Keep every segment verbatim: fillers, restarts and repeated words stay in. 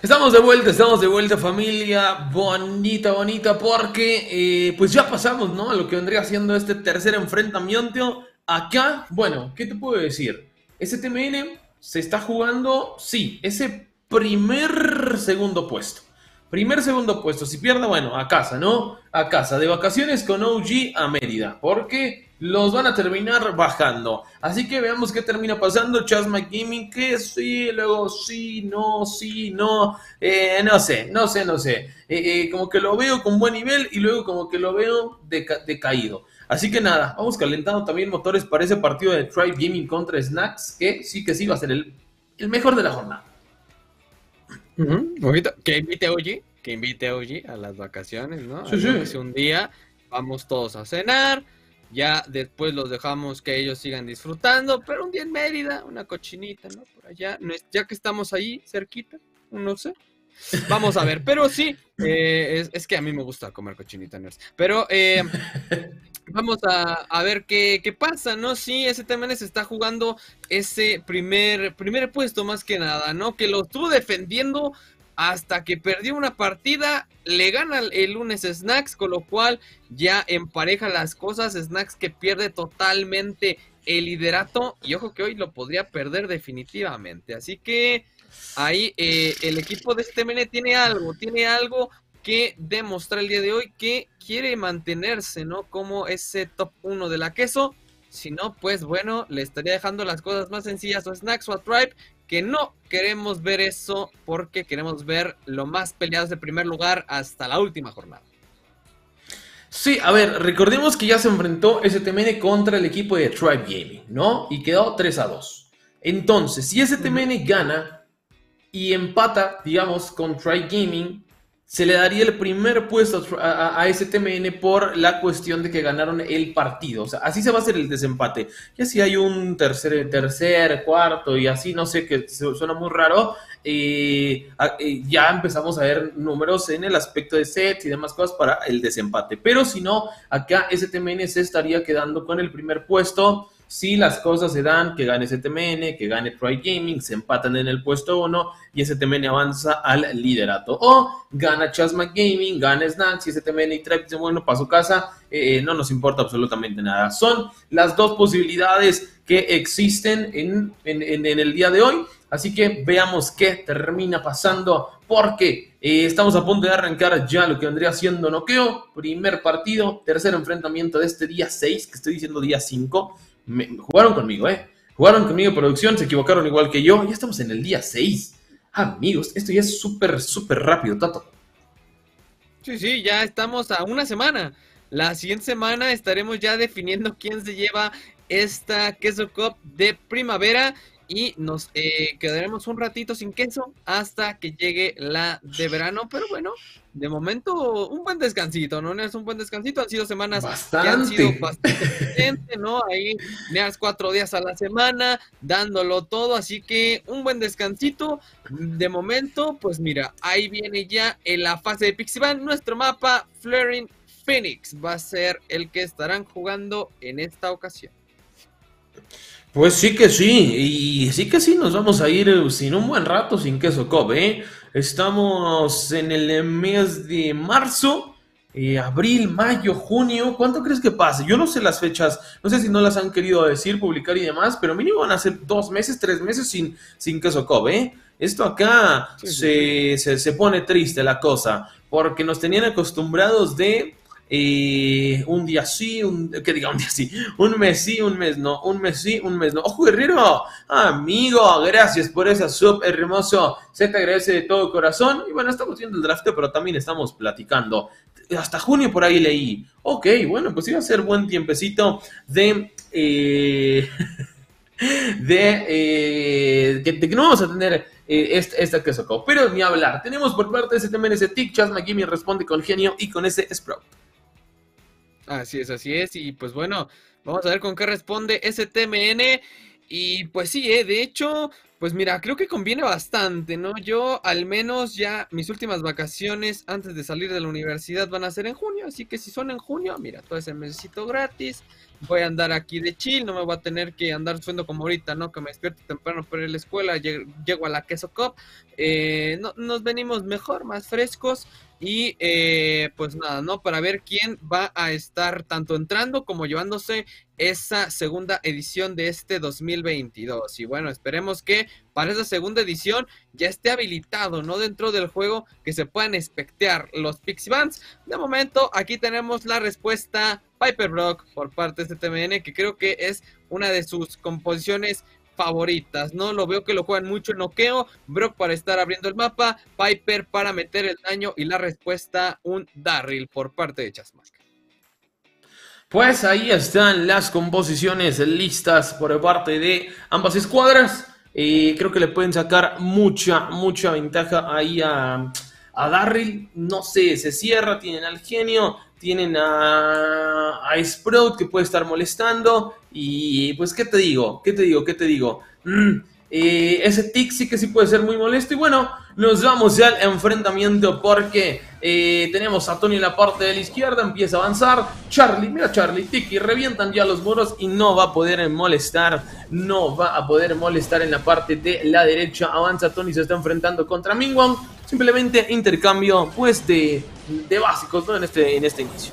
Estamos de vuelta, estamos de vuelta, familia bonita, bonita, porque eh, pues ya pasamos, ¿no? A lo que vendría siendo este tercer enfrentamiento. Acá, bueno, ¿qué te puedo decir? S T M N se está jugando, sí, ese primer segundo puesto. Primer segundo puesto, si pierde, bueno, a casa, ¿no? A casa, de vacaciones con O G a Mérida, porque los van a terminar bajando. Así que veamos qué termina pasando. Chasma Gaming, que sí, luego sí, no, sí, no, eh, no sé, no sé, no sé. Eh, eh, como que lo veo con buen nivel y luego como que lo veo deca decaído. Así que nada, vamos calentando también motores para ese partido de Tribe Gaming contra Snacks, que sí que sí va a ser el, el mejor de la jornada. Uh-huh. Ojito, que invite a O G, que invite a O G a las vacaciones, ¿no? Sí, Ahí aunque sí. sea un día, vamos todos a cenar, ya después los dejamos que ellos sigan disfrutando, pero un día en Mérida, una cochinita, ¿no? Por allá, no es, ya que estamos ahí cerquita, no sé. Vamos a ver, pero sí, eh, es, es que a mí me gusta comer cochinita, nerds. Pero eh, vamos a, a ver qué, qué pasa, ¿no? Sí, ese también se está jugando ese primer, primer puesto más que nada, ¿no? Que lo estuvo defendiendo hasta que perdió una partida, le gana el lunes Snacks, con lo cual ya empareja las cosas. Snacks que pierde totalmente el liderato y ojo que hoy lo podría perder definitivamente. Así que ahí eh, el equipo de este M N tiene algo, tiene algo que demostrar el día de hoy, que quiere mantenerse, ¿no? Como ese top uno de la queso. Si no, pues bueno, le estaría dejando las cosas más sencillas a Snacks o a Tribe, que no queremos ver eso porque queremos ver lo más peleados de primer lugar hasta la última jornada. Sí, a ver, recordemos que ya se enfrentó S T M N contra el equipo de Tribe Gaming, ¿no? Y quedó tres a dos. Entonces, si S T M N uh-huh. gana y empata, digamos, con Tribe Gaming, se le daría el primer puesto a, a, a S T M N por la cuestión de que ganaron el partido. O sea, así se va a hacer el desempate. Y así hay un tercer, tercer, cuarto y así, no sé, que suena muy raro. Eh, eh, ya empezamos a ver números en el aspecto de sets y demás cosas para el desempate. Pero si no, acá S T M N se estaría quedando con el primer puesto. Si las cosas se dan, que gane S T M N, que gane Tribe Gaming, se empatan en el puesto uno y S T M N avanza al liderato. O gana Chasma Gaming, gana Snacks y S T M N y Tribe dicen, bueno, para su casa, eh, no nos importa absolutamente nada. Son las dos posibilidades que existen en, en, en, en el día de hoy. Así que veamos qué termina pasando, porque eh, estamos a punto de arrancar ya lo que vendría siendo noqueo. Primer partido, tercer enfrentamiento de este día seis, que estoy diciendo día cinco. Me, jugaron conmigo, ¿eh? Jugaron conmigo, producción, se equivocaron igual que yo. Ya estamos en el día seis. Amigos, esto ya es súper, súper rápido, Tato. Sí, sí, ya estamos a una semana. La siguiente semana estaremos ya definiendo quién se lleva esta Queso Cup de primavera. Y nos eh, quedaremos un ratito sin queso hasta que llegue la de verano. Pero bueno, de momento un buen descansito, ¿no? Es un buen descansito. Han sido semanas bastante. que han sido bastante potentes, ¿no? Ahí Nears cuatro días a la semana, dándolo todo. Así que un buen descansito. De momento, pues mira, ahí viene ya en la fase de Pixiban. Nuestro mapa, Flaring Phoenix, va a ser el que estarán jugando en esta ocasión. Pues sí que sí, y sí que sí, nos vamos a ir sin un buen rato sin Queso Cup, ¿eh? Estamos en el mes de marzo, eh, abril, mayo, junio, ¿cuánto crees que pase? Yo no sé las fechas, no sé si no las han querido decir, publicar y demás, pero mínimo van a ser dos meses, tres meses sin, sin Queso Cup, ¿eh? Esto acá sí, se, sí. Se, se pone triste la cosa, porque nos tenían acostumbrados de... Eh, un día sí, un, que diga un día sí, un mes sí, un mes no, un mes sí, un mes no. ¡Ojo, Guerrero! Amigo, gracias por esa sub, hermoso. Se te agradece de todo corazón. Y bueno, estamos viendo el drafteo, pero también estamos platicando. Hasta junio por ahí leí. Ok, bueno, pues iba a ser buen tiempecito de... Eh, de, eh, de, de que no vamos a tener eh, esta, esta Queso Cup. Pero ni hablar. Tenemos por parte de ese también ese Tick, Chasma Gaming responde con genio y con ese Sprout. Así es, así es, y pues bueno, vamos a ver con qué responde S T M N, y pues sí, eh, de hecho, Pues mira, creo que conviene bastante, ¿no? Yo al menos ya mis últimas vacaciones antes de salir de la universidad van a ser en junio, así que si son en junio, mira, todo ese mesecito gratis, voy a andar aquí de chill, no me voy a tener que andar suendo como ahorita, ¿no? Que me despierto temprano para ir a la escuela, llego a la Queso Cup, eh, no, nos venimos mejor, más frescos. Y eh, pues nada, ¿no? Para ver quién va a estar tanto entrando como llevándose esa segunda edición de este dos mil veintidós. Y bueno, esperemos que para esa segunda edición ya esté habilitado, ¿no? Dentro del juego que se puedan espectear los Pixie Bands. De momento, aquí tenemos la respuesta Piper Brock por parte de este T M N, que creo que es una de sus composiciones favoritas, ¿no? Lo veo que lo juegan mucho en noqueo, Brock para estar abriendo el mapa, Piper para meter el daño y la respuesta un Darryl por parte de Chasmac. Pues ahí están las composiciones listas por parte de ambas escuadras. Eh, creo que le pueden sacar mucha, mucha ventaja ahí a, a Darryl. No sé, se cierra, tienen al genio, tienen a, a Sprout que puede estar molestando. Y pues, ¿qué te digo? ¿Qué te digo? ¿Qué te digo? Mm, eh, ese tick sí que sí puede ser muy molesto. Y bueno, nos vamos ya al enfrentamiento porque eh, tenemos a Tony en la parte de la izquierda, empieza a avanzar. Charlie, mira Charlie, Tiki, revientan ya los muros y no va a poder molestar. No va a poder molestar en la parte de la derecha. Avanza Tony, se está enfrentando contra Mingwang. Simplemente intercambio pues de, de básicos, ¿no? En este, en este inicio.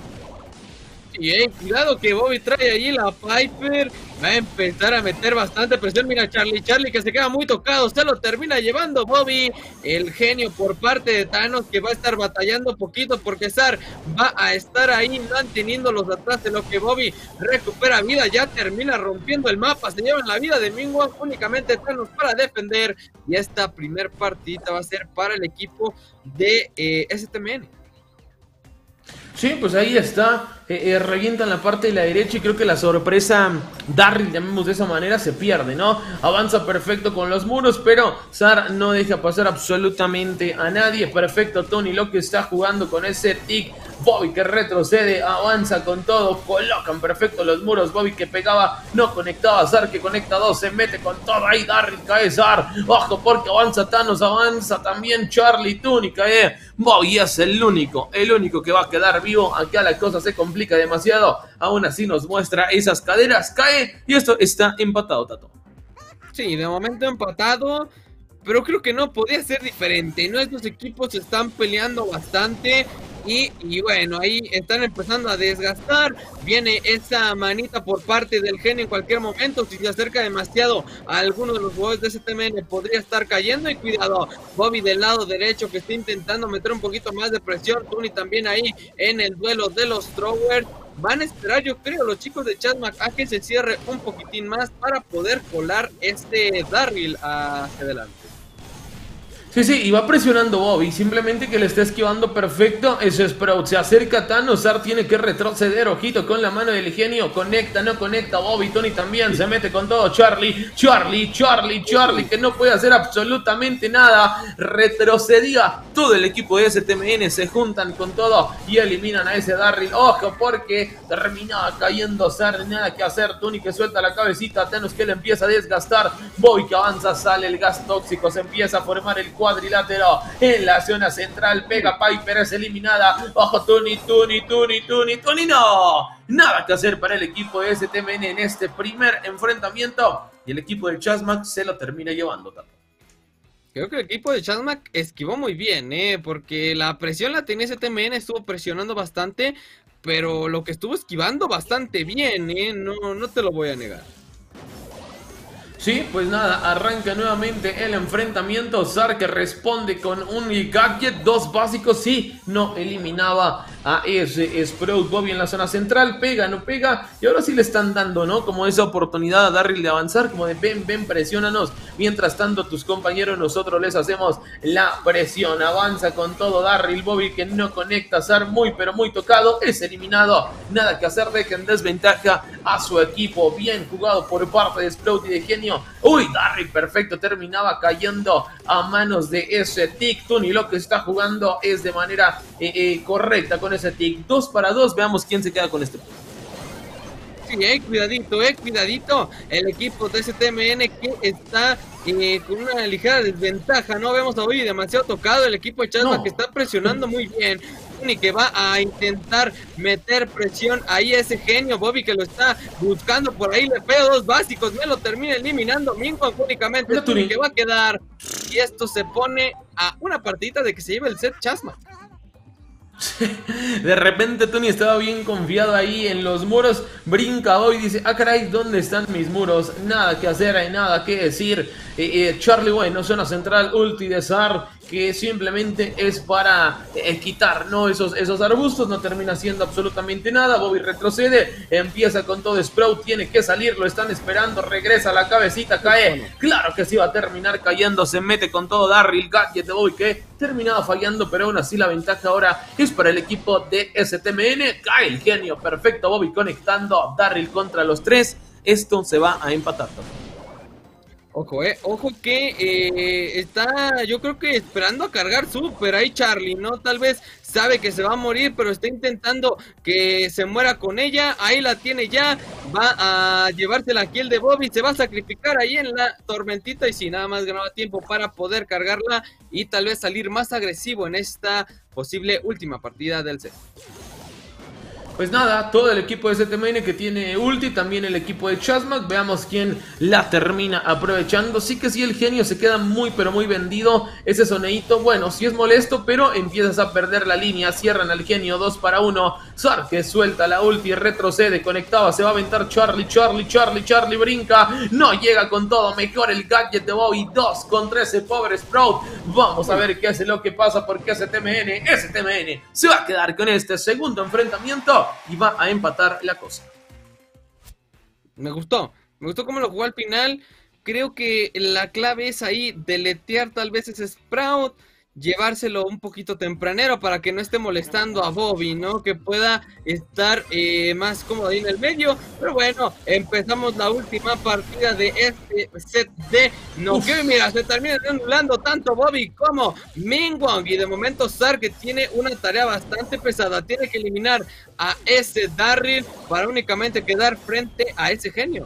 Y eh, cuidado que Bobby trae allí la Piper, va a empezar a meter bastante presión. Mira Charlie, Charlie que se queda muy tocado, se lo termina llevando Bobby, el genio por parte de Thanos, que va a estar batallando poquito porque Zar va a estar ahí manteniéndolos atrás, de lo que Bobby recupera vida, ya termina rompiendo el mapa, se llevan la vida de Mingwang, únicamente Thanos para defender, y esta primer partida va a ser para el equipo de eh, S T M N. Sí, pues ahí está, eh, eh, revienta en la parte de la derecha y creo que la sorpresa Darryl, llamemos de esa manera, se pierde, ¿no? Avanza perfecto con los muros, pero Zar no deja pasar absolutamente a nadie. Perfecto Tony lo que está jugando con ese tick. Bobby que retrocede, avanza con todo, colocan perfecto los muros. Bobby que pegaba, no conectaba. Zar que conecta dos, se mete con todo ahí. Darryl cae Zar, ojo porque avanza Thanos, avanza también Charlie, Tony cae. Bobby es el único, el único que va a quedar vivo. Acá la cosa se complica demasiado. Aún así nos muestra esas caderas, cae y esto está empatado, Tato. Sí, de momento empatado, pero creo que no podía ser diferente, ¿no? Estos equipos están peleando bastante y, y bueno, ahí están empezando a desgastar. Viene esa manita por parte del genio en cualquier momento. Si se acerca demasiado a alguno de los jugadores de S T M N podría estar cayendo. Y cuidado, Bobby del lado derecho que está intentando meter un poquito más de presión. Tony también ahí en el duelo de los throwers. Van a esperar, yo creo, los chicos de Chasmac a que se cierre un poquitín más para poder colar este Darryl hacia adelante. Sí, sí, y va presionando Bobby, simplemente que le está esquivando perfecto. Ese Sprout se acerca a Thanos, Zar tiene que retroceder, ojito con la mano del genio, conecta, no conecta, Bobby, Tony también se mete con todo, Charlie, Charlie, Charlie, Charlie, que no puede hacer absolutamente nada, retrocedía todo el equipo de S T M N, se juntan con todo y eliminan a ese Darryl, ojo porque terminaba cayendo Zar, nada que hacer, Tony que suelta la cabecita, Thanos que le empieza a desgastar, Bobby que avanza, sale el gas tóxico, se empieza a formar el cuadrilátero en la zona central, pega Piper, es eliminada, ojo Tony, Tony, Tony, Tony, Tony, no, nada que hacer para el equipo de S T M N en este primer enfrentamiento y el equipo de Chasmac se lo termina llevando, Tato. Creo que el equipo de Chasmac esquivó muy bien, eh, porque la presión la tenía S T M N, estuvo presionando bastante, pero lo que estuvo esquivando bastante bien, eh, no, no te lo voy a negar. Sí, pues nada, arranca nuevamente el enfrentamiento. Zar que responde con un gadget, dos básicos, sí, no eliminaba a ese Sprout. Bobby en la zona central, pega, no pega, y ahora sí le están dando, ¿no? Como esa oportunidad a Darryl de avanzar, como de ven, ven, presiónanos. Mientras tanto, tus compañeros, nosotros les hacemos la presión. Avanza con todo Darryl, Bobby que no conecta, Zar muy, pero muy tocado, es eliminado. Nada que hacer, deja en desventaja a su equipo. Bien jugado por parte de Sprout y de Genio. Uy, Darryl perfecto, terminaba cayendo a manos de ese tick. Tony lo que está jugando es de manera eh, eh, correcta con ese tick. Dos para dos, veamos quién se queda con este punto. sí, eh, cuidadito, eh, cuidadito. El equipo de S T M N que está eh, con una ligera desventaja, no vemos a Bobby demasiado tocado, el equipo de Chasma No. que está presionando muy bien. Tony que va a intentar meter presión ahí a ese genio, Bobby que lo está buscando por ahí, le pega dos básicos, me lo termina eliminando, Mingo únicamente, Mira, Tony Tony. que va a quedar. Y esto se pone a una partidita de que se lleve el set Chasma. De repente Tony estaba bien confiado ahí en los muros, brinca hoy y dice, ah caray, ¿dónde están mis muros? Nada que hacer, hay nada que decir. eh, eh, Charlie bueno, zona central, ulti de Zar, que simplemente es para eh, quitar, ¿no? Esos, esos arbustos, no termina haciendo absolutamente nada. Bobby retrocede, empieza con todo, Sprout tiene que salir, lo están esperando, regresa la cabecita, cae, claro que sí va a terminar cayendo, se mete con todo Darryl, gadget de Bobby que terminaba fallando, pero aún así la ventaja ahora es para el equipo de S T M N. Cae el genio, perfecto, Bobby conectando, Darryl contra los tres, esto se va a empatar también. Ojo, eh, ojo que eh, está, yo creo que esperando a cargar super ahí Charlie, ¿no? Tal vez sabe que se va a morir, pero está intentando que se muera con ella, ahí la tiene ya, va a llevarse la kill de Bobby, se va a sacrificar ahí en la tormentita y si nada más ganaba tiempo para poder cargarla y tal vez salir más agresivo en esta posible última partida del set. Pues nada, todo el equipo de S T M N que tiene ulti, también el equipo de Chasmac, veamos quién la termina aprovechando. Sí que sí, el genio se queda muy pero muy vendido, ese soneíto, bueno, sí es molesto, pero empiezas a perder la línea, cierran al genio, dos para uno, Zar que suelta la ulti, retrocede, conectaba, se va a aventar Charlie, Charlie, Charlie, Charlie, brinca, no llega con todo, mejor el gadget de Bobby, dos contra ese pobre Sprout, vamos a ver qué hace lo que pasa, porque S T M N, S T M N se va a quedar con este segundo enfrentamiento y va a empatar la cosa. Me gustó, me gustó cómo lo jugó al final. Creo que la clave es ahí deletear tal vez ese Sprout, llevárselo un poquito tempranero para que no esté molestando a Bobby, ¿no? Que pueda estar eh, más cómodo ahí en el medio. Pero bueno, empezamos la última partida de este set de noqueo. Y mira, se termina anulando tanto Bobby como Mingwang. Y de momento Zar que tiene una tarea bastante pesada. Tiene que eliminar a ese Darryl para únicamente quedar frente a ese genio.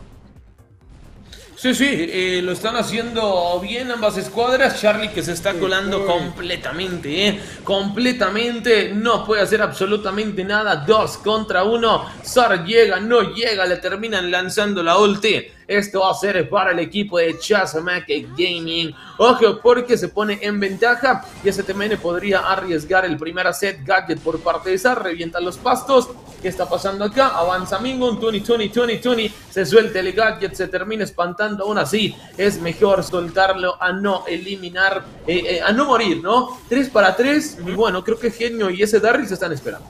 Sí, sí, eh, lo están haciendo bien ambas escuadras. Charlie que se está colando sí, completamente, eh, completamente, no puede hacer absolutamente nada. Dos contra uno, Zar llega, no llega, le terminan lanzando la ulti. Esto va a ser para el equipo de Chasmac Gaming. Ojo, porque se pone en ventaja y S T M N podría arriesgar el primer set. Gadget por parte de Zar, revienta los pastos. ¿Qué está pasando acá? Avanza Mingo, Tony, Tony, Tony, Tony. Se suelta el gadget, se termina espantando. Aún así, es mejor soltarlo a no eliminar, eh, eh, a no morir, ¿no? tres para tres. Y bueno, creo que Genio y ese Darryl se están esperando.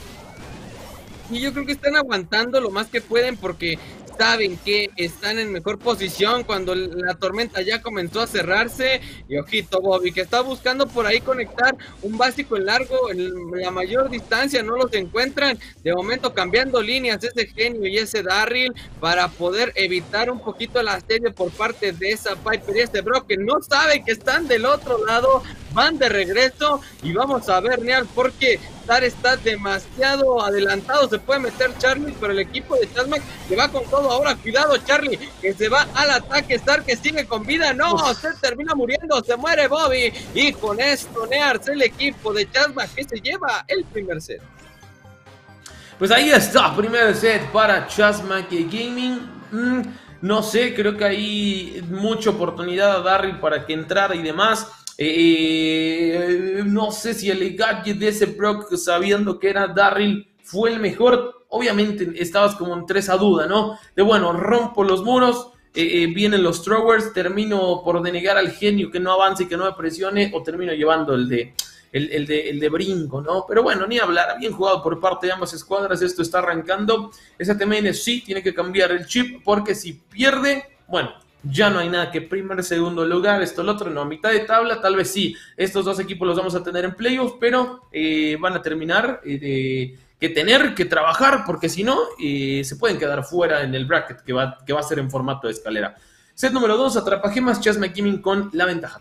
Y yo creo que están aguantando lo más que pueden porque saben que están en mejor posición cuando la tormenta ya comenzó a cerrarse. Y ojito Bobby que está buscando por ahí conectar un básico en largo en la mayor distancia, no los encuentran. De momento cambiando líneas ese genio y ese Darryl para poder evitar un poquito el asedio por parte de esa Piper y este Brock que no saben que están del otro lado. Van de regreso y vamos a ver, Neal, porque Zar está demasiado adelantado. Se puede meter Charlie, pero el equipo de Chasmac que va con todo ahora. Cuidado, Charlie, que se va al ataque. Zar que sigue con vida. No, Uf. se termina muriendo. Se muere Bobby. Y con esto, Nears, el equipo de Chasmac que se lleva el primer set. Pues ahí está, primer set para Chasmac Gaming. Mm, no sé, creo que hay mucha oportunidad a Darryl para que entrara y demás. Eh, no sé si el gadget de ese Brock, sabiendo que era Darryl, fue el mejor. Obviamente estabas como en tres a duda, ¿no? De bueno, rompo los muros, eh, eh, vienen los throwers, termino por denegar al genio que no avance y que no me presione, o termino llevando el de, el, el de, el de brinco, ¿no? Pero bueno, ni hablar, bien jugado por parte de ambas escuadras, esto está arrancando. S T M N sí tiene que cambiar el chip, porque si pierde, bueno, ya no hay nada que primer, segundo lugar, esto, el otro, no, a mitad de tabla, tal vez sí, estos dos equipos los vamos a tener en playoffs, pero eh, van a terminar eh, de, que tener que trabajar, porque si no, eh, se pueden quedar fuera en el bracket que va, que va a ser en formato de escalera. Set número dos, Atrapagemas, Chasmac Gaming con la ventaja.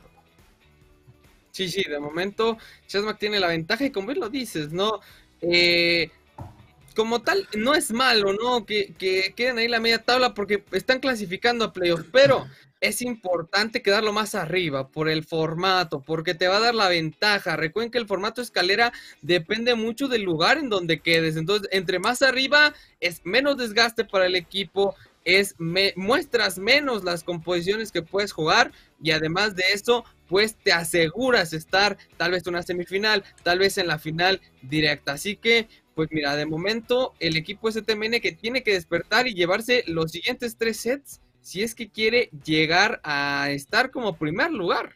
Sí, sí, de momento Chasmac tiene la ventaja y como bien lo dices, ¿no? Eh... como tal, no es malo, ¿no? Que, que queden ahí la media tabla porque están clasificando a playoffs, pero es importante quedarlo más arriba por el formato, porque te va a dar la ventaja. Recuerden que el formato escalera depende mucho del lugar en donde quedes. Entonces, entre más arriba, es menos desgaste para el equipo, es me, muestras menos las composiciones que puedes jugar y además de eso, pues te aseguras estar tal vez en una semifinal, tal vez en la final directa. Así que, pues mira, de momento el equipo S T M N que tiene que despertar y llevarse los siguientes tres sets si es que quiere llegar a estar como primer lugar.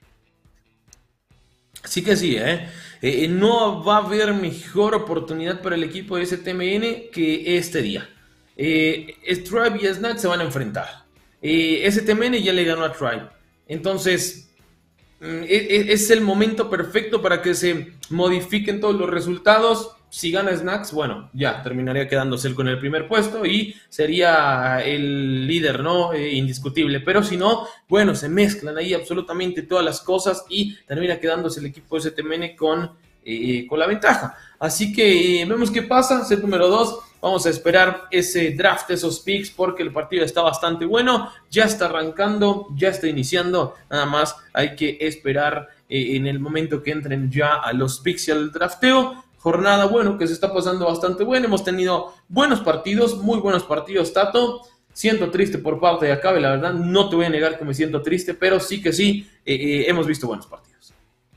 Sí que sí, ¿eh? Eh, no va a haber mejor oportunidad para el equipo de S T M N que este día. Eh, Tribe y Snack se van a enfrentar. Eh, S T M N ya le ganó a Tribe. Entonces, mm, es, es el momento perfecto para que se modifiquen todos los resultados. Si gana Snacks, bueno, ya terminaría quedándose él con el primer puesto y sería el líder, ¿no? Eh, indiscutible. Pero si no, bueno, se mezclan ahí absolutamente todas las cosas y termina quedándose el equipo de S T M N con, eh, con la ventaja. Así que eh, vemos qué pasa. Set número dos. Vamos a esperar ese draft, esos picks, porque el partido está bastante bueno. Ya está arrancando, ya está iniciando. Nada más hay que esperar eh, en el momento que entren ya a los picks y al drafteo. Jornada, bueno, que se está pasando bastante buena. Hemos tenido buenos partidos, muy buenos partidos, Tato. Siento triste por parte de Acabe, la verdad. No te voy a negar que me siento triste, pero sí que sí, eh, eh, hemos visto buenos partidos.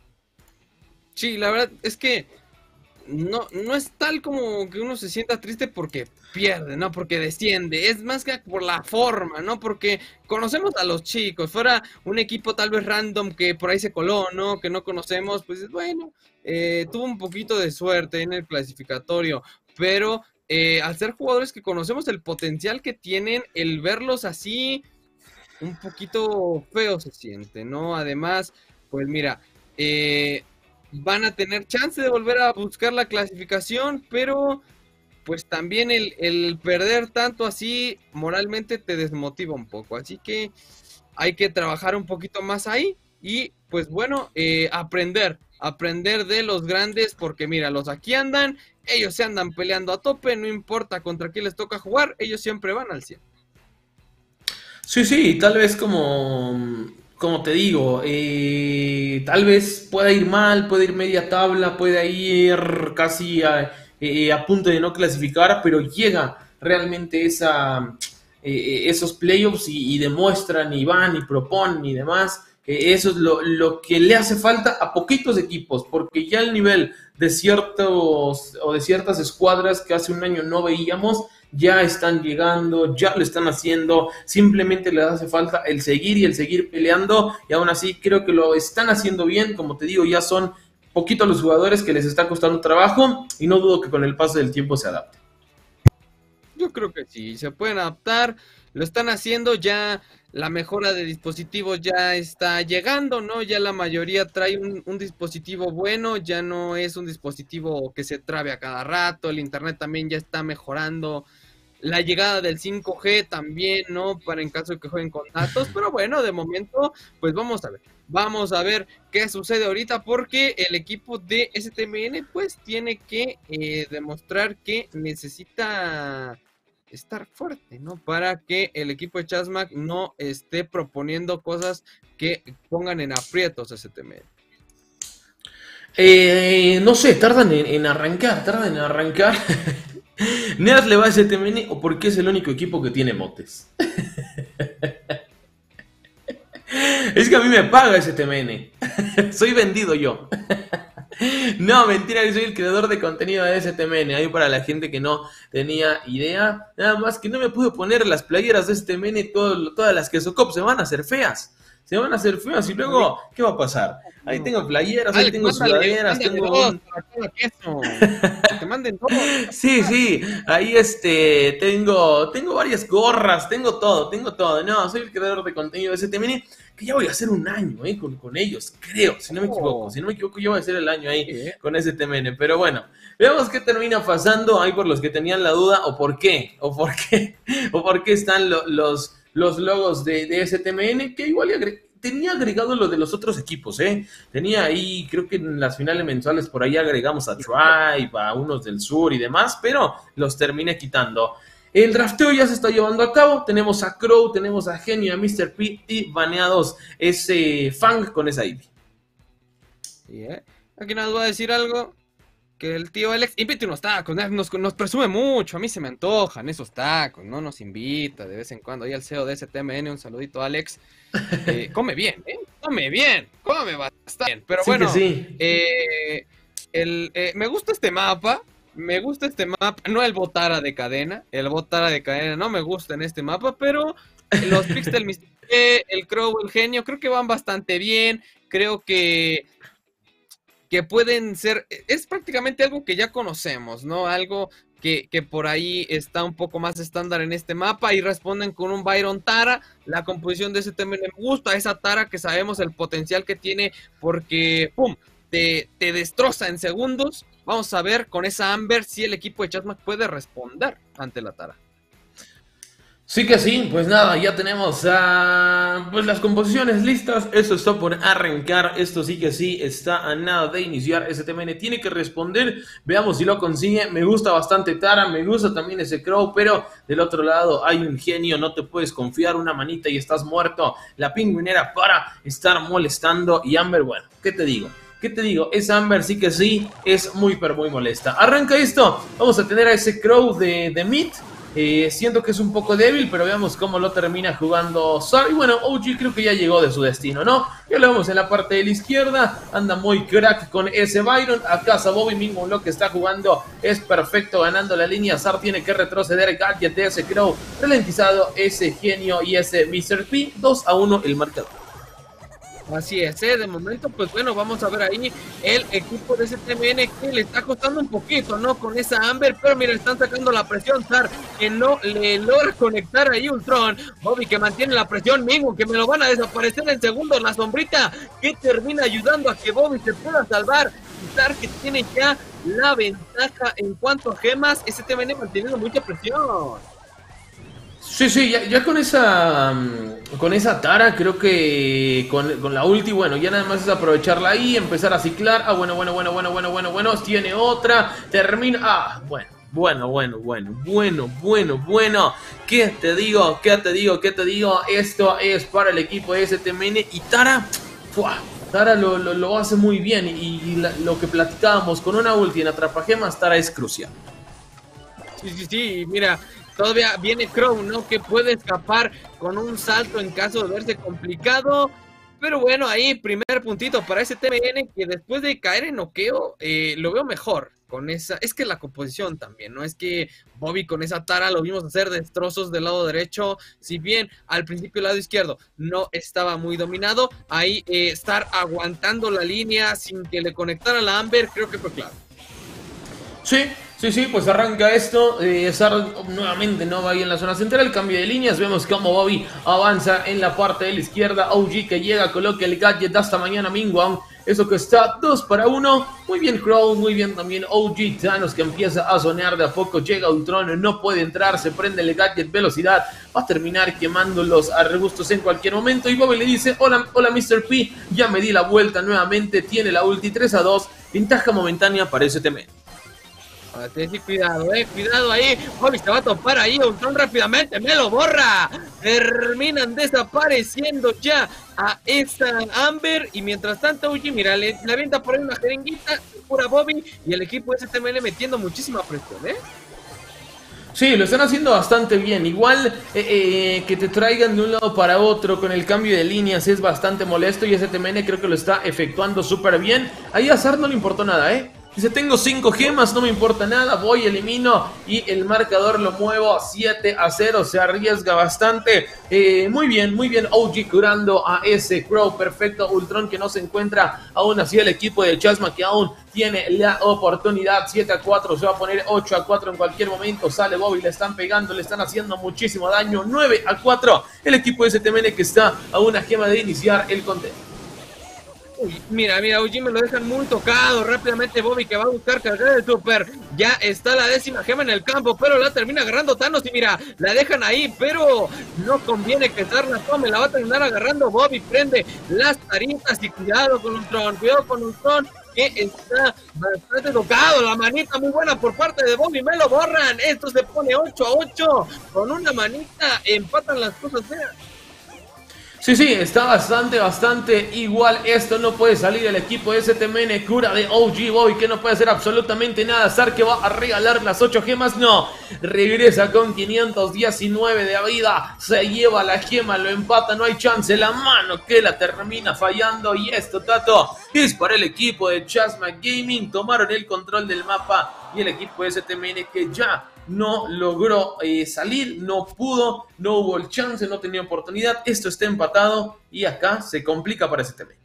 Sí, la verdad es que no, no es tal como que uno se sienta triste porque pierde, ¿no? Porque desciende. Es más que por la forma, ¿no? Porque conocemos a los chicos. Fuera un equipo tal vez random que por ahí se coló, ¿no? Que no conocemos, pues bueno, eh, tuvo un poquito de suerte en el clasificatorio. Pero eh, al ser jugadores que conocemos el potencial que tienen, el verlos así, un poquito feo se siente, ¿no? Además, pues mira, eh... van a tener chance de volver a buscar la clasificación, pero pues también el, el perder tanto así moralmente te desmotiva un poco, así que hay que trabajar un poquito más ahí y pues bueno, eh, aprender, aprender de los grandes, porque mira, los aquí andan, ellos se andan peleando a tope, no importa contra quién les toca jugar, ellos siempre van al cien. Sí, sí, tal vez como, como te digo, eh, tal vez pueda ir mal, puede ir media tabla, puede ir casi a, eh, a punto de no clasificar, pero llega realmente esa, eh, esos playoffs y, y demuestran y van y proponen y demás. Eh, eso es lo, lo que le hace falta a poquitos equipos, porque ya el nivel de ciertos o de ciertas escuadras que hace un año no veíamos, ya están llegando, ya lo están haciendo, simplemente les hace falta el seguir y el seguir peleando, y aún así creo que lo están haciendo bien. Como te digo, ya son poquitos los jugadores que les está costando trabajo, y no dudo que con el paso del tiempo se adapten. Yo creo que sí, se pueden adaptar, lo están haciendo, ya la mejora de dispositivos ya está llegando, ¿no? Ya la mayoría trae un, un dispositivo bueno, ya no es un dispositivo que se trabe a cada rato, el internet también ya está mejorando, la llegada del cinco G también, ¿no? Para en caso de que jueguen con datos, pero bueno, de momento, pues vamos a ver, vamos a ver qué sucede ahorita, porque el equipo de S T M N, pues, tiene que eh, demostrar que necesita estar fuerte, ¿no? Para que el equipo de Chasmac no esté proponiendo cosas que pongan en aprietos a S T M N. Eh, no sé, tardan en, en arrancar, tardan en arrancar. ¿Neas le va a S T M N o porque es el único equipo que tiene motes? Es que a mí me paga S T M N. Soy vendido yo. No, mentira, que soy el creador de contenido de S T M N. Ahí para la gente que no tenía idea. Nada más que no me pude poner las playeras de S T M N. Todo, todas las Quesocop se van a hacer feas. Se van a hacer feas y luego, ¿qué va a pasar? Ahí tengo playeras, ahí tengo sudaderas, tengo un... Que te manden todo. Sí, sí, ahí este, tengo, tengo varias gorras, tengo todo, tengo todo. No, soy el creador de contenido de S T M N, que ya voy a hacer un año eh, con, con ellos, creo, si no me equivoco. Si no me equivoco, yo voy a hacer el año ahí con S T M N. Pero bueno, veamos qué termina pasando ahí por los que tenían la duda, o por qué, o por qué, o por qué están lo, los... los logos de, de S T M N, que igual tenía agregado lo de los otros equipos, ¿eh? Tenía ahí, creo que en las finales mensuales por ahí agregamos a Tribe, a unos del sur y demás, pero los terminé quitando. El drafteo ya se está llevando a cabo, tenemos a Crow, tenemos a Genio, a mister P y baneados ese Fang con esa I V. Sí, ¿eh? Aquí nos va a decir algo. Que el tío Alex invite unos tacos, nos, nos presume mucho, a mí se me antojan esos tacos, no nos invita de vez en cuando. Ahí al C E O de S T M N, un saludito Alex. Eh, come bien, ¿eh? Come bien, come bastante bien. Pero sí, bueno, sí. eh, el, eh, me gusta este mapa, me gusta este mapa, no el Botara de cadena, el Botara de cadena no me gusta en este mapa, pero los Pixel Mister P, el Crow, el Genio, creo que van bastante bien, creo que... que pueden ser, es prácticamente algo que ya conocemos, ¿no? Algo que, que por ahí está un poco más estándar en este mapa y responden con un Byron Tara. La composición de ese tema me gusta, esa Tara que sabemos el potencial que tiene porque, ¡pum!, te, te destroza en segundos. Vamos a ver con esa Amber si el equipo de Chasmac puede responder ante la Tara. Sí que sí, pues nada, ya tenemos uh, pues las composiciones listas, esto está por arrancar, esto sí que sí, está a nada de iniciar, S T M N tiene que responder, veamos si lo consigue, me gusta bastante Tara, me gusta también ese Crow, pero del otro lado hay un Genio, no te puedes confiar, una manita y estás muerto, la pingüinera para estar molestando y Amber, bueno, ¿qué te digo? ¿Qué te digo? Esa Amber sí que sí, es muy pero muy molesta. Arranca esto, vamos a tener a ese Crow de, de Mid. Eh, siento que es un poco débil, pero veamos cómo lo termina jugando Sar. Y bueno, O G creo que ya llegó de su destino, ¿no? Ya lo vemos en la parte de la izquierda, anda muy crack con ese Byron. Acá Bobby mismo lo que está jugando es perfecto, ganando la línea. Sar tiene que retroceder, Gadget de ese Crow, ralentizado ese Genio y ese mister P, dos a uno el marcador. Así es, ¿eh? De momento, pues bueno, vamos a ver ahí el equipo de S T M N que le está costando un poquito, ¿no? Con esa Amber, pero mira, están sacando la presión, Sar, que no le logra conectar ahí Ultron. Bobby que mantiene la presión, mismo que me lo van a desaparecer en segundos, la sombrita que termina ayudando a que Bobby se pueda salvar. Sar que tiene ya la ventaja en cuanto a gemas, S T M N manteniendo mucha presión. Sí, sí, ya, ya con esa con esa Tara, creo que con, con la ulti, bueno, ya nada más es aprovecharla ahí, empezar a ciclar. Ah, bueno, bueno, bueno, bueno, bueno, bueno, bueno, tiene otra, termina, ah, bueno, bueno, bueno, bueno, bueno, bueno, bueno, ¿qué te digo? ¿Qué te digo? ¿Qué te digo? Esto es para el equipo de S T M N y Tara, ¡fua! Tara lo, lo, lo hace muy bien y, y la, lo que platicábamos con una ulti en atrapagemas, Tara es crucial. Sí, sí, sí, mira... Todavía viene Crow, ¿no? Que puede escapar con un salto en caso de verse complicado. Pero bueno, ahí primer puntito para ese T M N que después de caer en noqueo, eh, lo veo mejor con esa... Es que la composición también, ¿no? Es que Bobby con esa Tara lo vimos hacer destrozos del lado derecho. Si bien al principio el lado izquierdo no estaba muy dominado, ahí eh, estar aguantando la línea sin que le conectara la Amber, creo que fue claro. Sí. Sí, sí, pues arranca esto, eh, Sar nuevamente no va ahí en la zona central, cambio de líneas, vemos cómo Bobby avanza en la parte de la izquierda, O G que llega, coloca el gadget hasta mañana Mingwang, eso que está dos para uno, muy bien Crow, muy bien también O G, Thanos que empieza a sonear de a poco, llega Ultron, no puede entrar, se prende el gadget, velocidad, va a terminar quemando los arbustos en cualquier momento y Bobby le dice, hola, hola mister P, ya me di la vuelta nuevamente, tiene la ulti tres a dos, ventaja momentánea para S T M. Ahora tienes que cuidado, eh, cuidado ahí. Bobby se va a topar ahí, Ultron rápidamente, me lo borra. Terminan desapareciendo ya a esa Amber. Y mientras tanto, oye, mira, le, le avienta por ahí una jeringuita, pura Bobby. Y el equipo de S T M N metiendo muchísima presión, eh. Sí, lo están haciendo bastante bien. Igual eh, eh, que te traigan de un lado para otro con el cambio de líneas es bastante molesto. Y S T M N creo que lo está efectuando súper bien. Ahí a Sar no le importó nada, ¿eh? Dice, tengo cinco gemas, no me importa nada, voy, elimino y el marcador lo muevo siete a cero, se arriesga bastante. Eh, muy bien, muy bien, O G curando a ese Crow, perfecto. Ultron que no se encuentra aún así el equipo de Chasma que aún tiene la oportunidad. Siete a cuatro, se va a poner ocho a cuatro en cualquier momento. Sale Bobby, le están pegando, le están haciendo muchísimo daño. Nueve a cuatro, el equipo de S T M N que está a una gema de iniciar el conteo. Uy, mira, mira, O G me lo dejan muy tocado. Rápidamente Bobby que va a buscar cargar el super. Ya está la décima gema en el campo, pero la termina agarrando Thanos. Y mira, la dejan ahí, pero no conviene que Zar la tome. La va a terminar agarrando Bobby. Prende las taritas y cuidado con Ultron. Cuidado con Ultron, que está bastante tocado. La manita muy buena por parte de Bobby. Me lo borran. Esto se pone ocho a ocho. Con una manita empatan las cosas feas. Sí, sí, está bastante, bastante igual. Esto no puede salir el equipo de S T M N. Cura de O G Boy, que no puede hacer absolutamente nada. Zar que va a regalar las ocho gemas. No, regresa con quinientos diecinueve de vida. Se lleva la gema, lo empata, no hay chance. La mano que la termina fallando. Y esto, Tato, es para el equipo de Chasma Gaming. Tomaron el control del mapa. Y el equipo de S T M N que ya no logró eh, salir, no pudo, no hubo el chance, no tenía oportunidad. Esto está empatado y acá se complica para S T M N.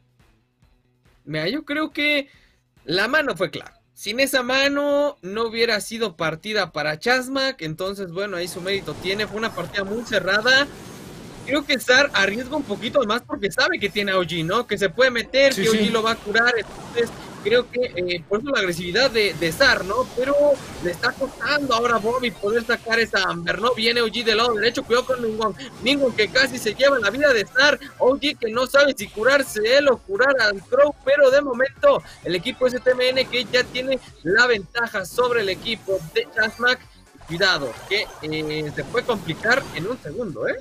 Mira, yo creo que la mano fue clara. Sin esa mano no hubiera sido partida para Chasmac. Entonces, bueno, ahí su mérito tiene. Fue una partida muy cerrada. Creo que Zar arriesga un poquito más porque sabe que tiene a O G, ¿no? Que se puede meter, sí, que sí. O G lo va a curar. Entonces, creo que eh, por eso la agresividad de, de Zar, ¿no? Pero le está costando ahora a Bobby poder sacar esa Amber, ¿no? Viene O G del lado derecho, cuidado con Ningon. Ningon que casi se lleva la vida de Zar. O G que no sabe si curarse él o curar a Crow, pero de momento el equipo S T M N que ya tiene la ventaja sobre el equipo de Chasmac. Cuidado, que eh, se puede complicar en un segundo, ¿eh?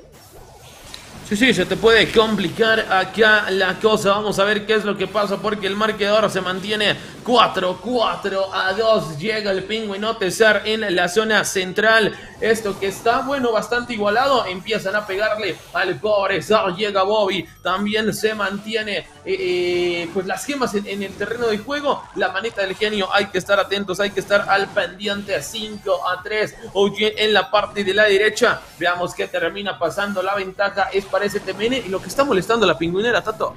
Sí, sí, se te puede complicar acá la cosa. Vamos a ver qué es lo que pasa porque el marcador se mantiene cuatro a dos. Llega el Pingüinote Zar en la zona central. Esto que está, bueno, bastante igualado. Empiezan a pegarle al pobre Zar. Llega Bobby. También se mantiene eh, eh, pues las gemas en, en el terreno de juego. La manita del genio. Hay que estar atentos, hay que estar al pendiente. cinco a tres. O G en la parte de la derecha. Veamos qué termina pasando. La ventaja es para S T M N y lo que está molestando a la pingüinera, Tato.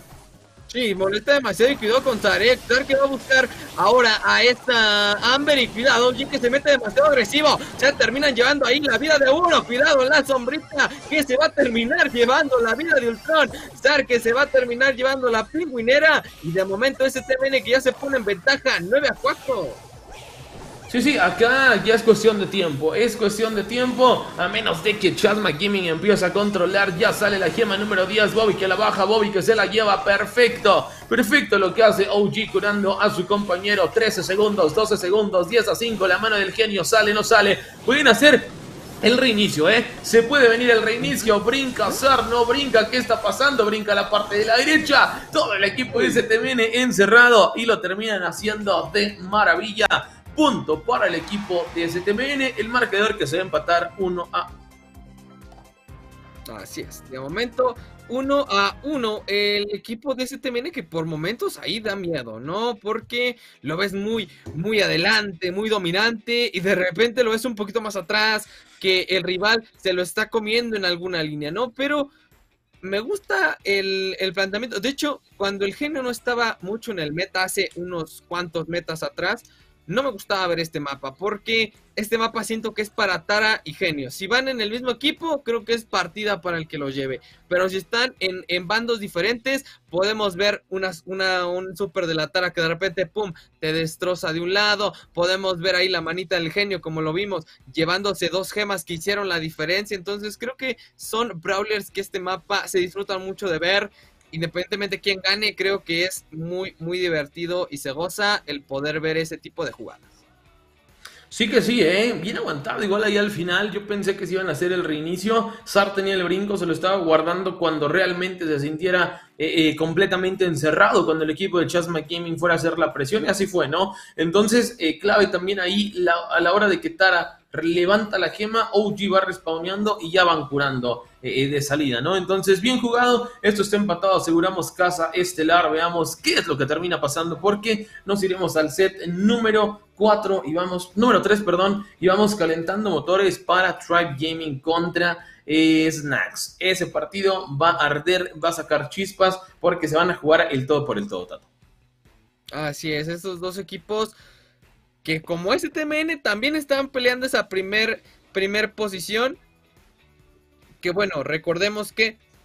Sí, molesta demasiado y cuidado con Zar, ¿eh? Zar que va a buscar ahora a esta Amber y cuidado, G que se mete demasiado agresivo. Se terminan llevando ahí la vida de uno. Cuidado, la sombrita que se va a terminar llevando la vida de Ultron. Zar que se va a terminar llevando la pingüinera. Y de momento S T M N que ya se pone en ventaja nueve a cuatro. Sí, sí, acá ya es cuestión de tiempo, es cuestión de tiempo, a menos de que Chasma Gaming empiece a controlar. Ya sale la gema número diez, Bobby que la baja, Bobby que se la lleva, perfecto, perfecto lo que hace O G curando a su compañero. Trece segundos, doce segundos, diez a cinco, la mano del genio sale, no sale, pueden hacer el reinicio, ¿eh? Se puede venir el reinicio. Brinca Zar, no brinca. ¿Qué está pasando? Brinca la parte de la derecha. Todo el equipo de S T M N encerrado y lo terminan haciendo de maravilla. Punto para el equipo de S T M N. El marcador que se va a empatar uno a uno. Así es. De momento uno a uno. El equipo de S T M N que por momentos ahí da miedo, ¿no? Porque lo ves muy, muy adelante, muy dominante. Y de repente lo ves un poquito más atrás. Que el rival se lo está comiendo en alguna línea, ¿no? Pero me gusta el, el planteamiento. De hecho, cuando el genio no estaba mucho en el meta, hace unos cuantos metas atrás, no me gustaba ver este mapa, porque este mapa siento que es para Tara y Genio. Si van en el mismo equipo, creo que es partida para el que lo lleve. Pero si están en, en bandos diferentes, podemos ver una, una, un super de la Tara que de repente, pum, te destroza de un lado. Podemos ver ahí la manita del Genio, como lo vimos, llevándose dos gemas que hicieron la diferencia. Entonces creo que son brawlers que este mapa se disfrutan mucho de ver. Independientemente de quién gane, creo que es muy, muy divertido y se goza el poder ver ese tipo de jugadas. Sí que sí, ¿eh? Bien aguantado, igual ahí al final yo pensé que se iban a hacer el reinicio. Zar tenía el brinco, se lo estaba guardando cuando realmente se sintiera eh, eh, completamente encerrado, cuando el equipo de Chasma Gaming fuera a hacer la presión, y así fue, ¿no? Entonces, eh, clave también ahí la, a la hora de que Tara levanta la gema, O G va respawneando y ya van curando eh, de salida, ¿no? Entonces, bien jugado, esto está empatado, aseguramos casa estelar. Veamos qué es lo que termina pasando, porque nos iremos al set número cuatro y vamos, número tres, perdón, y vamos calentando motores para Tribe Gaming contra eh, Snax. Ese partido va a arder, va a sacar chispas, porque se van a jugar el todo por el todo, Tato. Así es, estos dos equipos que como S T M N también estaban peleando esa primer, primer posición. Que bueno, recordemos que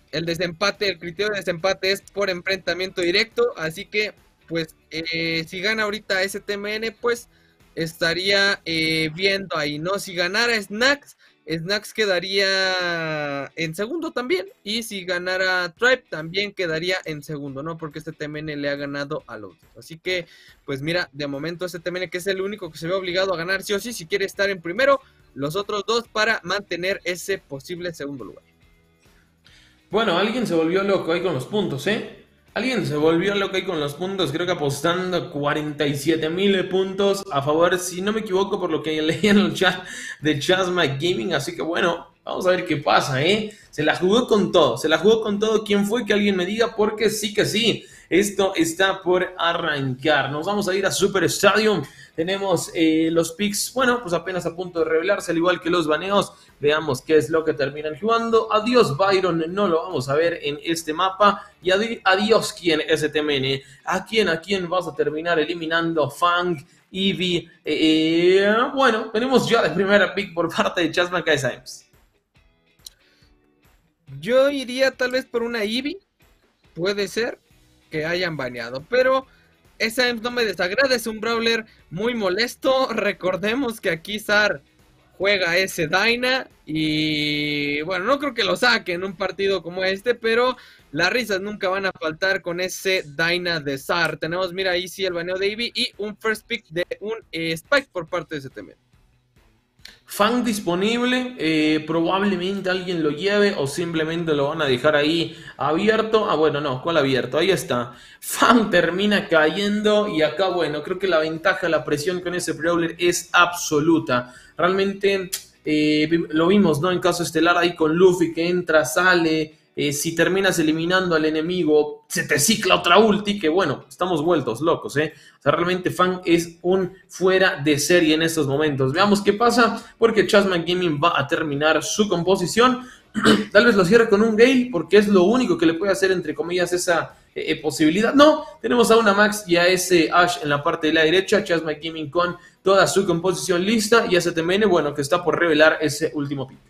el desempate, el criterio de desempate es por enfrentamiento directo, así que pues eh, si gana ahorita S T M N, pues estaría eh, viendo ahí, ¿no? Si ganara Snacks, Snacks quedaría en segundo también, y si ganara Tribe también quedaría en segundo, ¿no? Porque este T M N le ha ganado a los dos. Así que, pues mira, de momento este T M N, que es el único que se ve obligado a ganar sí o sí, si quiere estar en primero, los otros dos para mantener ese posible segundo lugar. Bueno, alguien se volvió loco ahí con los puntos, ¿eh? Alguien se volvió loco ahí con los puntos, creo que apostando cuarenta y siete mil puntos a favor, si no me equivoco, por lo que leí en el chat de Chasma Gaming. Así que bueno, vamos a ver qué pasa, ¿eh? Se la jugó con todo, se la jugó con todo. ¿Quién fue? Que alguien me diga, porque sí que sí, esto está por arrancar. Nos vamos a ir a Super Stadium. Tenemos eh, los picks, bueno, pues apenas a punto de revelarse, al igual que los baneos. Veamos qué es lo que terminan jugando. Adiós Byron, no lo vamos a ver en este mapa. Y adi adiós, ¿quién? S T M N. ¿A quién, a quién vas a terminar eliminando? Fang, Eevee. Eh, bueno, tenemos ya de primera pick por parte de Chasma K S A Ms. Yo iría tal vez por una Eevee. Puede ser que hayan baneado, pero S A Ms no me desagrada, es un brawler muy molesto. Recordemos que aquí Zar juega ese Dyna y bueno, no creo que lo saque en un partido como este, pero las risas nunca van a faltar con ese Dyna de Zar. Tenemos, mira, ahí sí el baneo de Eevee y un first pick de un eh, Spike por parte de ese T M. Fang disponible, eh, probablemente alguien lo lleve o simplemente lo van a dejar ahí abierto. Ah, bueno, no, ¿cuál abierto? Ahí está. Fang termina cayendo y acá, bueno, creo que la ventaja, la presión con ese brawler es absoluta. Realmente eh, lo vimos, ¿no? En caso estelar ahí con Luffy que entra, sale. Eh, si terminas eliminando al enemigo, se te cicla otra ulti, que bueno, estamos vueltos locos, ¿eh? O sea, realmente Fang es un fuera de serie en estos momentos. Veamos qué pasa, porque Chasma Gaming va a terminar su composición. Tal vez lo cierre con un Gale, porque es lo único que le puede hacer, entre comillas, esa eh, posibilidad. No, tenemos a una Max y a ese Ash en la parte de la derecha. Chasma Gaming con toda su composición lista, y a ese T M N, bueno, que está por revelar ese último pick.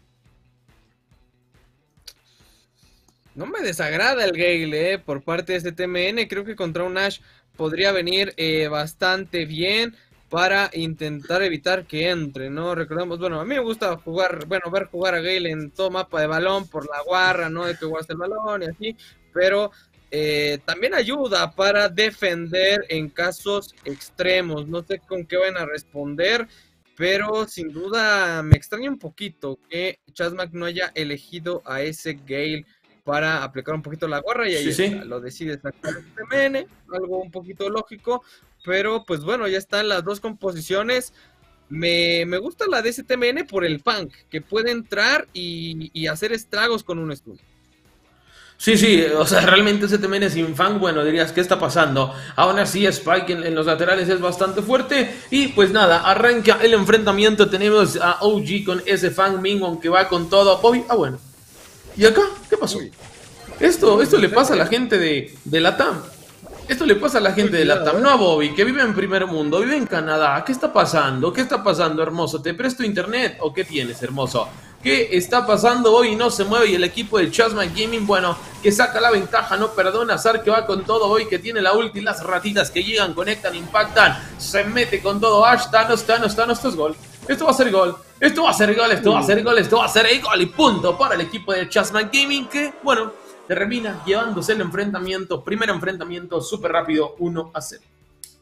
No me desagrada el Gale, eh, por parte de este T M N. Creo que contra un Ash podría venir eh, bastante bien para intentar evitar que entre, ¿no? Recordemos, bueno, a mí me gusta jugar, bueno, ver jugar a Gale en todo mapa de balón por la guarra, ¿no? De que guardas el balón y así, pero eh, también ayuda para defender en casos extremos. No sé con qué van a responder, pero sin duda me extraña un poquito que Chasmac no haya elegido a ese Gale para aplicar un poquito la gorra, y ahí sí, está, sí. lo decide sacar el T M N, algo un poquito lógico, pero pues bueno, ya están las dos composiciones. Me, me gusta la de ese T M N por el Fang, que puede entrar y, y hacer estragos con un stun. Sí, sí, o sea, realmente ese T M N sin Fang, bueno, dirías, ¿qué está pasando? Aún así, Spike en, en los laterales es bastante fuerte. Y pues nada, arranca el enfrentamiento. Tenemos a O G con ese Fang Mingwon que va con todo. Bobby, ah, bueno. ¿Y acá? ¿Qué pasó? Esto, esto le pasa a la gente de, de Latam. Esto le pasa a la gente de Latam, no a Bobby, que vive en primer mundo, vive en Canadá. ¿Qué está pasando? ¿Qué está pasando, hermoso? ¿Te presto internet o qué tienes, hermoso? ¿Qué está pasando hoy? No se mueve, y el equipo de Chasma Gaming, bueno, que saca la ventaja, no perdona. Zar que va con todo hoy, que tiene la ulti, las ratitas que llegan, conectan, impactan, se mete con todo. Ash, Thanos, Thanos, Thanos, esto es gol. Esto va a ser gol. Esto va a ser gol, esto va a ser gol, esto va a ser gol y punto para el equipo de Chasma Gaming, que, bueno, termina llevándose el enfrentamiento, primer enfrentamiento súper rápido, uno a cero.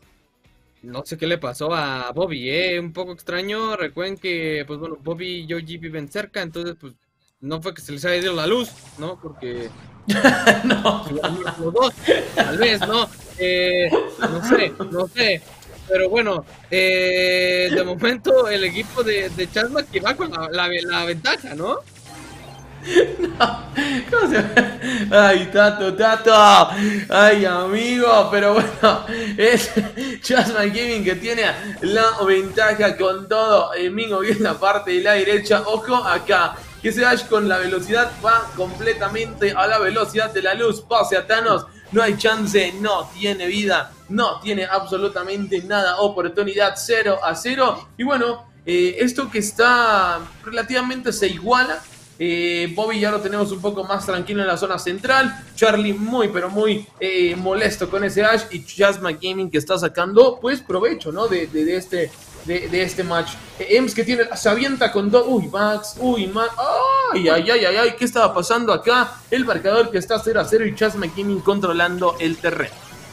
No sé qué le pasó a Bobby, eh, un poco extraño. Recuerden que, pues bueno, Bobby y O G viven cerca, entonces pues no fue que se les haya ido la luz, ¿no? Porque no, los dos, tal vez, ¿no? Eh, no sé, no sé. Pero bueno, eh, de momento el equipo de, de Chasma que va con la, la, la ventaja, ¿no? No, ¿cómo se llama? Ay, Tato, Tato. Ay, amigo, pero bueno, es Chasma Gaming que tiene la ventaja con todo. El Mingo viene en la parte de la derecha. Ojo acá, que ese Ash con la velocidad va completamente a la velocidad de la luz. Pase a Thanos, no hay chance, no tiene vida, no tiene absolutamente nada. Oportunidad cero a cero. Y bueno, eh, esto que está relativamente se iguala. Eh, Bobby ya lo tenemos un poco más tranquilo en la zona central. Charlie muy, pero muy eh, molesto con ese Ash. Y Chasma Gaming que está sacando, pues, provecho, ¿no? De, de, de este... De, de este match. Eh, Ems que tiene, se avienta con dos. Uy, Max. Uy, Max. Ay, ay, ay, ay, ay. ¿Qué estaba pasando acá? El marcador que está cero a cero y Chasma Gaming controlando el terreno.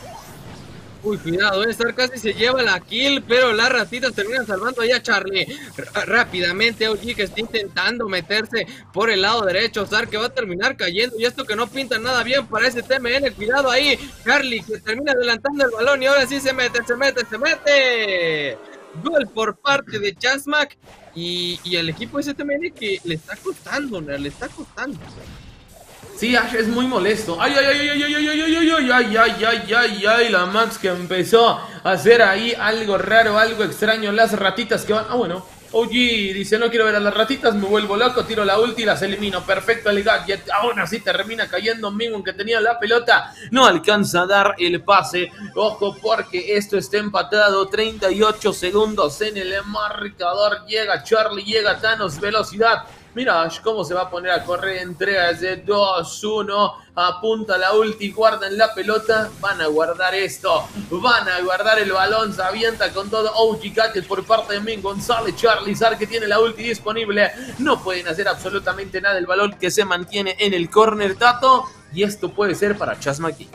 Uy, cuidado, eh, Star casi se lleva la kill, pero las ratitas terminan salvando ahí a Charlie. R rápidamente O G que está intentando meterse por el lado derecho. Star que va a terminar cayendo y esto que no pinta nada bien para ese T M N. Cuidado ahí, Charlie que termina adelantando el balón y ahora sí se mete, se mete, se mete. Gol por parte de Chasmac y, y el equipo de S T M N que le está costando, le está costando. Sí, Ash es muy molesto. Ay, ay, ay, ay, ay, ay, ay, ay, ay, ay, ay, ay, ay, ay, la Max que empezó a hacer ahí algo raro, algo extraño. Las ratitas que van. Ah, bueno. O G dice, no quiero ver a las ratitas, me vuelvo loco, tiro la ulti y las elimino. Perfecto el gadget. Aún así termina cayendo Mingun que tenía la pelota. No alcanza a dar el pase. Ojo porque esto está empatado. treinta y ocho segundos en el marcador. Llega Charlie, llega Thanos, velocidad. Mira Ash cómo se va a poner a correr en tres, dos, uno, apunta la ulti, guardan la pelota, van a guardar esto, van a guardar el balón, se avienta con todo O G Gadget por parte de Min González, Charizard que tiene la ulti disponible, no pueden hacer absolutamente nada, el balón que se mantiene en el corner Tato, y esto puede ser para Chasma aquí.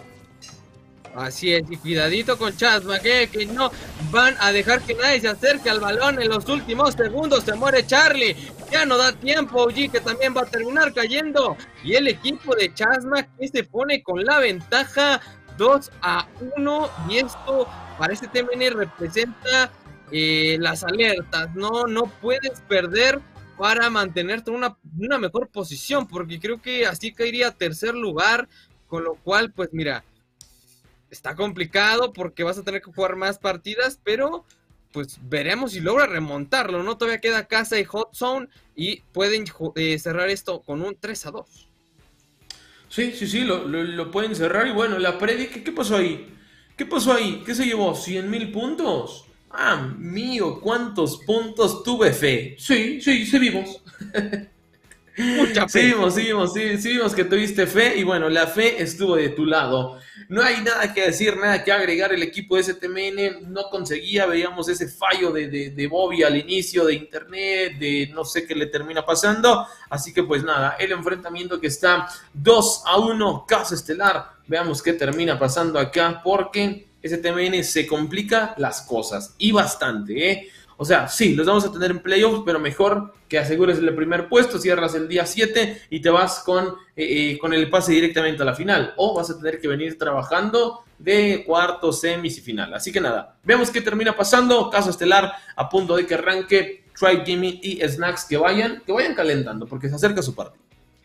Así es, y cuidadito con Chasma, que, que no van a dejar que nadie se acerque al balón en los últimos segundos. Se muere Charlie, ya no da tiempo. O G que también va a terminar cayendo. Y el equipo de Chasma que se pone con la ventaja dos a uno. Y esto para este T M N representa eh, las alertas. No, no puedes perder para mantenerte en una, una mejor posición, porque creo que así caería a tercer lugar. Con lo cual, pues mira, está complicado porque vas a tener que jugar más partidas, pero pues veremos si logra remontarlo, ¿no? Todavía queda Casa y Hot Zone y pueden eh, cerrar esto con un tres a dos. Sí, sí, sí, lo, lo, lo pueden cerrar y bueno, la predica, ¿qué pasó ahí? ¿Qué pasó ahí? ¿Qué se llevó? ¿cien mil puntos? Ah, mío, ¿cuántos puntos tuve fe? Sí, sí, sí vimos. Mucha fe. Sí vimos, sí vimos, sí, sí vimos que tuviste fe y bueno, la fe estuvo de tu lado. No hay nada que decir, nada que agregar. El equipo de S T M N no conseguía, veíamos ese fallo de, de, de Bobby al inicio de internet, de no sé qué le termina pasando. Así que pues nada, el enfrentamiento que está dos a uno, Casa Estelar. Veamos qué termina pasando acá porque S T M N se complica las cosas y bastante, ¿eh? O sea, sí, los vamos a tener en playoffs, pero mejor que asegures el primer puesto, cierras el día siete y te vas con, eh, eh, con el pase directamente a la final. O vas a tener que venir trabajando de cuartos, semis y final. Así que nada, veamos qué termina pasando. Caso Estelar a punto de que arranque. Tribe Gaming y Snacks que vayan, que vayan calentando porque se acerca su partido.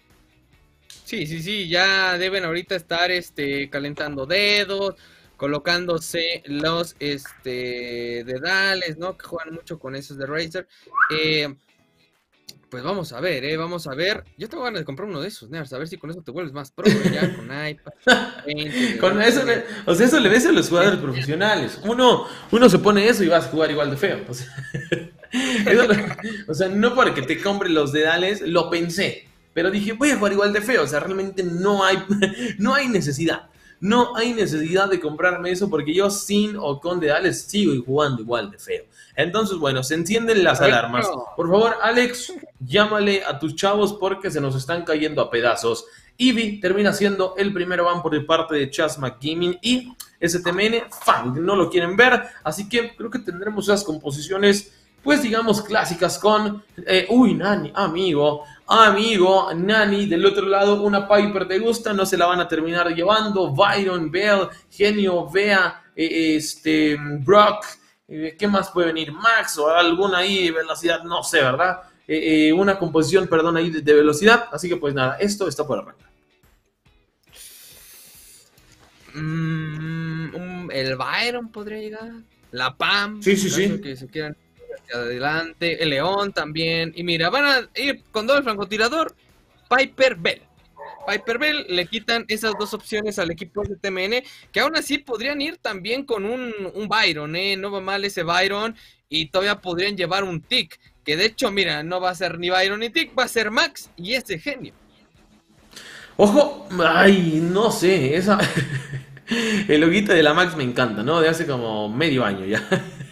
Sí, sí, sí, ya deben ahorita estar este, calentando dedos, colocándose los este dedales, ¿no? Que juegan mucho con esos de Razer. Eh, pues vamos a ver, eh, vamos a ver. Yo tengo ganas de comprar uno de esos, Nerds, a ver si con eso te vuelves más pro, ya con iPad. veinte, con eso, le, o sea, eso le ves a los jugadores profesionales. Uno, uno se pone eso y vas a jugar igual de feo. O sea, eso, o sea, no porque te compre los dedales, lo pensé. Pero dije, voy a jugar igual de feo. O sea, realmente no hay, no hay necesidad. No hay necesidad de comprarme eso porque yo sin o con dedales sigo jugando igual de feo. Entonces, bueno, se encienden las alarmas. Por favor, Alex, llámale a tus chavos porque se nos están cayendo a pedazos. Eevee termina siendo el primer ban por parte de Chasma Gaming y S T M N, Fang, no lo quieren ver. Así que creo que tendremos esas composiciones, pues digamos, clásicas con... Eh, uy, Nani, amigo... Amigo, Nani, del otro lado, una Piper te gusta, no se la van a terminar llevando. Byron, Bell, Genio, Bea, eh, este, Brock, eh, ¿qué más puede venir? Max o alguna ahí, velocidad, no sé, ¿verdad? Eh, eh, una composición, perdón, ahí de, de velocidad. Así que pues nada, esto está por arrancar. Mm, el Byron podría llegar. La Pam. Sí, sí, sí. Que se quieran hacia adelante. El León también. Y mira, van a ir con doble francotirador. Piper Bell. Piper Bell le quitan esas dos opciones al equipo de T M N, que aún así podrían ir también con un, un Byron, ¿eh? No va mal ese Byron y todavía podrían llevar un tick. que de hecho, mira, no va a ser ni Byron ni Tick, va a ser Max y ese genio. Ojo, ay, no sé, esa... El loguito de la Max me encanta, ¿no? De hace como medio año ya.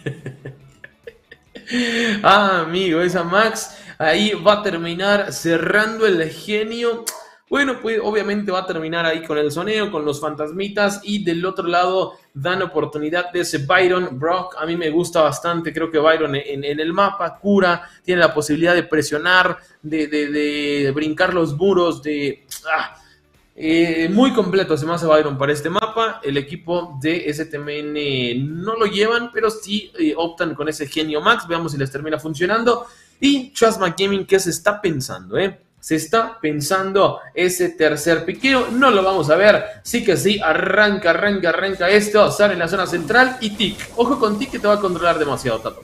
Ah, amigo, esa Max ahí va a terminar cerrando el genio. Bueno, pues obviamente va a terminar ahí con el soneo, con los fantasmitas. Y del otro lado dan oportunidad de ese Byron Brock. A mí me gusta bastante, creo que Byron en, en el mapa cura, tiene la posibilidad de presionar, de, de, de brincar los muros, de... Ah, Eh, muy completo se me hace Byron para este mapa. El equipo de S T M N no lo llevan, pero sí eh, optan con ese genio Max. Veamos si les termina funcionando. Y Chasma Gaming, ¿qué se está pensando? Eh? Se está pensando ese tercer piqueo. No lo vamos a ver. Sí que sí, arranca, arranca, arranca esto. Sale en la zona central y Tick. Ojo con Tick que te va a controlar demasiado, Tato.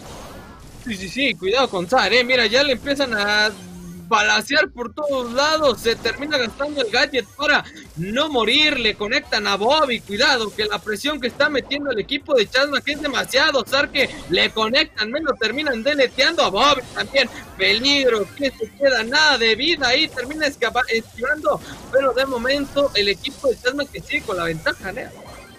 Sí, sí, sí, cuidado con Zar, eh. Mira, ya le empiezan a balacear por todos lados, se termina gastando el gadget para no morir, le conectan a Bobby, cuidado que la presión que está metiendo el equipo de Chasma que es demasiado, Zar que le conectan, me lo terminan deleteando a Bobby también, peligro, que se queda nada de vida ahí, termina esquivando, pero de momento el equipo de Chasma que sigue con la ventaja, ¿eh?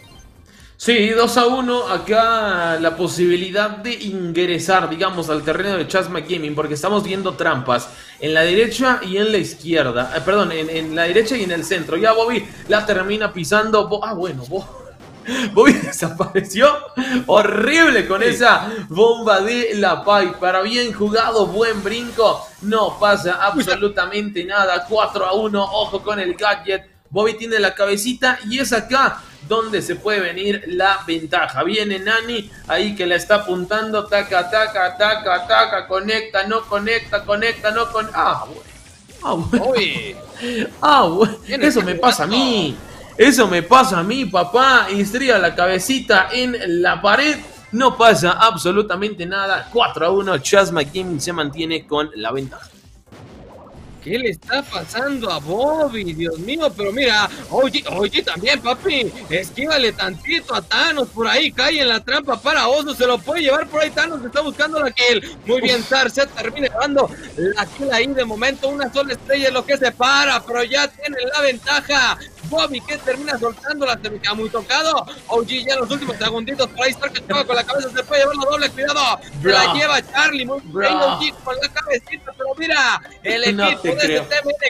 Sí, dos a uno, acá la posibilidad de ingresar, digamos, al terreno de Chasma Gaming, porque estamos viendo trampas en la derecha y en la izquierda, eh, perdón, en, en la derecha y en el centro. Ya Bobby la termina pisando, Bo ah, bueno, Bo Bobby desapareció, horrible con esa bomba de la Piper, bien jugado, buen brinco, no pasa absolutamente nada, cuatro a uno, ojo con el gadget, Bobby tiene la cabecita y es acá donde se puede venir la ventaja. Viene Nani ahí que la está apuntando, taca, taca, taca, taca, conecta, no conecta, conecta, no con... Ah, bueno. Ah, bueno. Uy. Ah, bueno. Eso me pasa a mí. Eso me pasa a mí, papá. Estrella la cabecita en la pared. No pasa absolutamente nada. cuatro a uno. Chasma Gaming se mantiene con la ventaja. ¿Qué le está pasando a Bobby? Dios mío, pero mira, oye, oye también, papi, esquívale tantito a Thanos por ahí, cae en la trampa para Oso, se lo puede llevar por ahí, Thanos está buscando la kill, muy bien, Zar, se termina llevando la kill ahí, de momento una sola estrella es lo que se para, pero ya tiene la ventaja, Bobby que termina soltando la termina muy tocado, O G ya en los últimos segunditos, por ahí Zar que juega con la cabeza, se puede llevar la doble, cuidado, se la lleva Charlie, muy bien, O G con la cabecita, pero mira, el equipo No creo.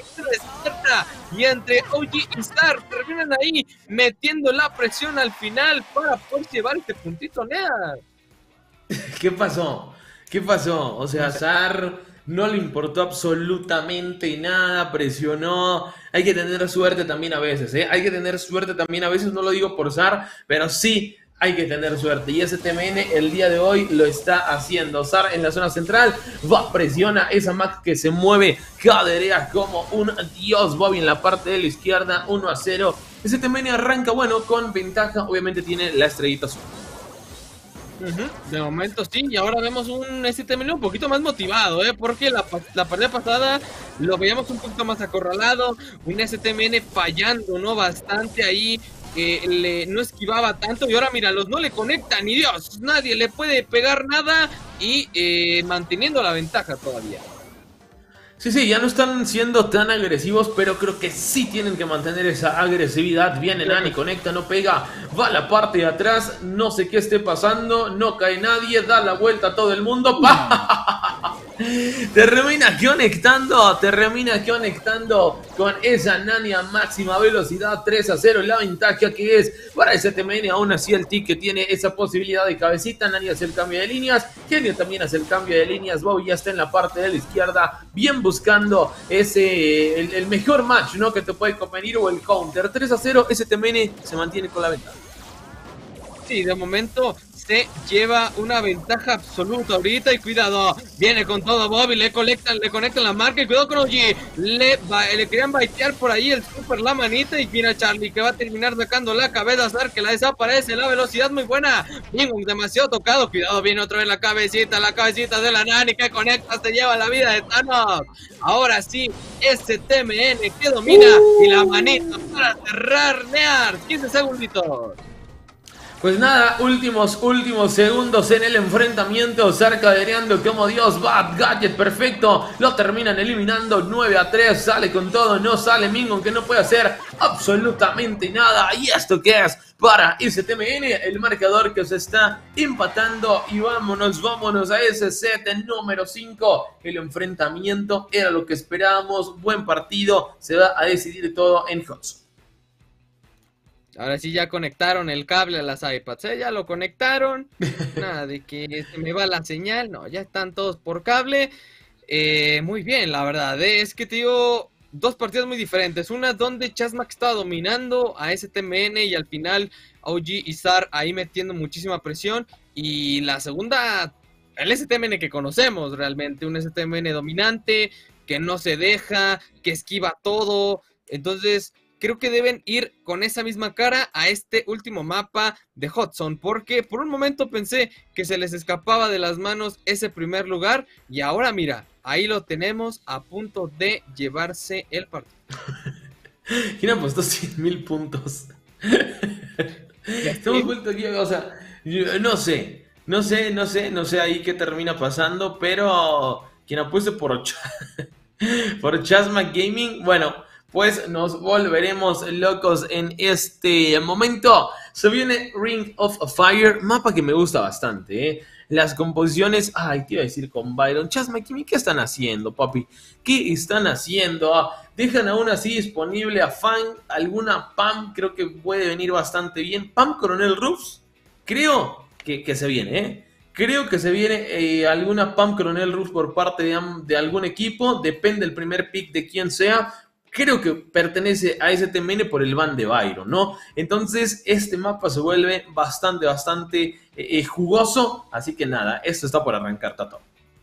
Y entre O G y Zar terminan ahí metiendo la presión al final para poder llevar este puntito, Nea. ¿Qué pasó? ¿Qué pasó? O sea, Zar no le importó absolutamente nada, presionó. Hay que tener suerte también a veces, ¿eh? Hay que tener suerte también a veces, no lo digo por Zar, pero sí hay que tener suerte. Y S T M N el día de hoy lo está haciendo. Zar en la zona central va, presiona esa Max que se mueve, caderea como un dios. Bobby en la parte de la izquierda, uno a cero. S T M N arranca, bueno, con ventaja. Obviamente tiene la estrellita azul. Uh-huh. De momento sí, y ahora vemos un S T M N un poquito más motivado, ¿eh? Porque la, la partida pasada lo veíamos un poquito más acorralado, un S T M N fallando, ¿no? Bastante ahí, que le, no esquivaba tanto, y ahora míralos, no le conectan, ni Dios, nadie le puede pegar nada, y eh, manteniendo la ventaja todavía. Sí, sí, ya no están siendo tan agresivos, pero creo que sí tienen que mantener esa agresividad. Viene Nani, conecta, no pega, va a la parte de atrás, no sé qué esté pasando, no cae nadie, da la vuelta a todo el mundo. ¡Pah! Termina conectando, termina conectando con esa Nani a máxima velocidad, tres a cero, la ventaja que es para S T M N. Aún así el Tick que tiene esa posibilidad de cabecita, Nani hace el cambio de líneas, Genio también hace el cambio de líneas, Bobby ya está en la parte de la izquierda, bien buscando ese, el, el mejor match, ¿no? Que te puede convenir, o el counter. Tres a cero, S T M N se mantiene con la ventaja. Sí, de momento se lleva una ventaja absoluta ahorita, y cuidado, viene con todo Bobby, le conectan, le conectan la marca, y cuidado con O G, le, le querían baitear por ahí el super la manita, y mira Charlie que va a terminar sacando la cabeza, Zar que la desaparece, la velocidad muy buena, Bingung demasiado tocado, cuidado, viene otra vez la cabecita, la cabecita de la Nani que conecta, se lleva la vida de Thanos, ahora sí, S T M N que domina, uh. y la manita para cerrar, Near, quince segunditos. Pues nada, últimos, últimos segundos en el enfrentamiento. Zarcadereando como Dios. Bad Gadget, perfecto. Lo terminan eliminando nueve a tres. Sale con todo, no sale Mingon, que no puede hacer absolutamente nada. ¿Y esto qué es? Para S T M N, el marcador que se está empatando. Y vámonos, vámonos a ese set número cinco. El enfrentamiento era lo que esperábamos. Buen partido. Se va a decidir todo en Hudson. Ahora sí ya conectaron el cable a las iPads, ¿eh? Ya lo conectaron. Nada de que se me va la señal. No, ya están todos por cable. Eh, muy bien, la verdad. ¿eh? Es que te digo, dos partidas muy diferentes. Una donde Chasmack estaba dominando a S T M N y al final O G y Zar ahí metiendo muchísima presión. Y la segunda, el S T M N que conocemos realmente. Un S T M N dominante, que no se deja, que esquiva todo. Entonces... creo que deben ir con esa misma cara a este último mapa de Hudson, porque por un momento pensé que se les escapaba de las manos ese primer lugar, y ahora mira, ahí lo tenemos a punto de llevarse el partido. ¿Quién apostó cien mil puntos? Estamos vueltos aquí, o sea, yo no sé, no sé, no sé, no sé ahí qué termina pasando, pero quien apueste por, Ch por Chasmack Gaming, bueno... pues nos volveremos locos en este momento. Se viene Ring of Fire, mapa que me gusta bastante, ¿eh? Las composiciones, ay, te iba a decir con Byron. Chasmack, ¿qué están haciendo, papi? ¿Qué están haciendo? Dejan aún así disponible a Fang, alguna P A M, creo que puede venir bastante bien. P A M Coronel Ruffs, creo que, que se viene, ¿eh? Creo que se viene eh, alguna P A M Coronel Ruffs por parte de, de algún equipo, depende del primer pick de quién sea. Creo que pertenece a S T M N por el ban de Byron, ¿no? Entonces, este mapa se vuelve bastante, bastante eh, jugoso. Así que nada, esto está por arrancar, Tato.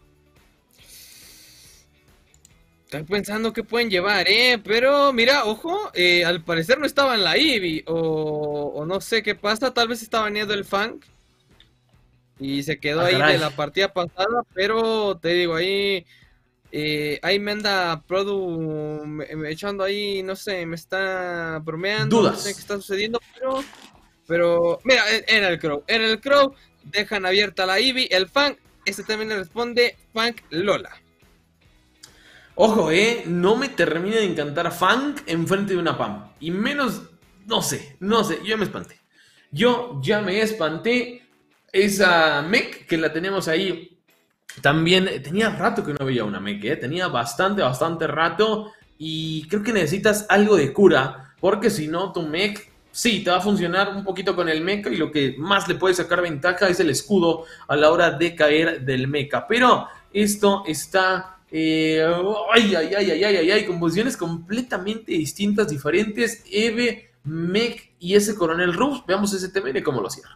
Estoy pensando que pueden llevar, ¿eh? Pero mira, ojo, eh, al parecer no estaba en la Eevee. O, o no sé qué pasa, tal vez estaba baneado el Fang. Y se quedó ah, ahí caray. de la partida pasada. Pero te digo, ahí... Eh, ahí me anda Produ me, me echando ahí, no sé, me está bromeando, dudas. No sé qué está sucediendo, pero, pero, mira, era el Crow, era el Crow, dejan abierta la Eevee, el Fang, este también le responde Fang Lola. Ojo, eh, no me termina de encantar Fang enfrente de una P A M, y menos, no sé, no sé, yo me espanté, yo ya me espanté, esa mech que la tenemos ahí. También tenía rato que no veía una mech, ¿eh? Tenía bastante, bastante rato. Y creo que necesitas algo de cura. Porque si no, tu mech, sí, te va a funcionar un poquito con el mecha. Y lo que más le puede sacar ventaja es el escudo a la hora de caer del mecha. Pero esto está... Eh, ay, ay, ay, ay, ay, ay, composiciones completamente distintas, diferentes. Eve, mech y ese Coronel Ruffs. Veamos ese T M N cómo lo cierra.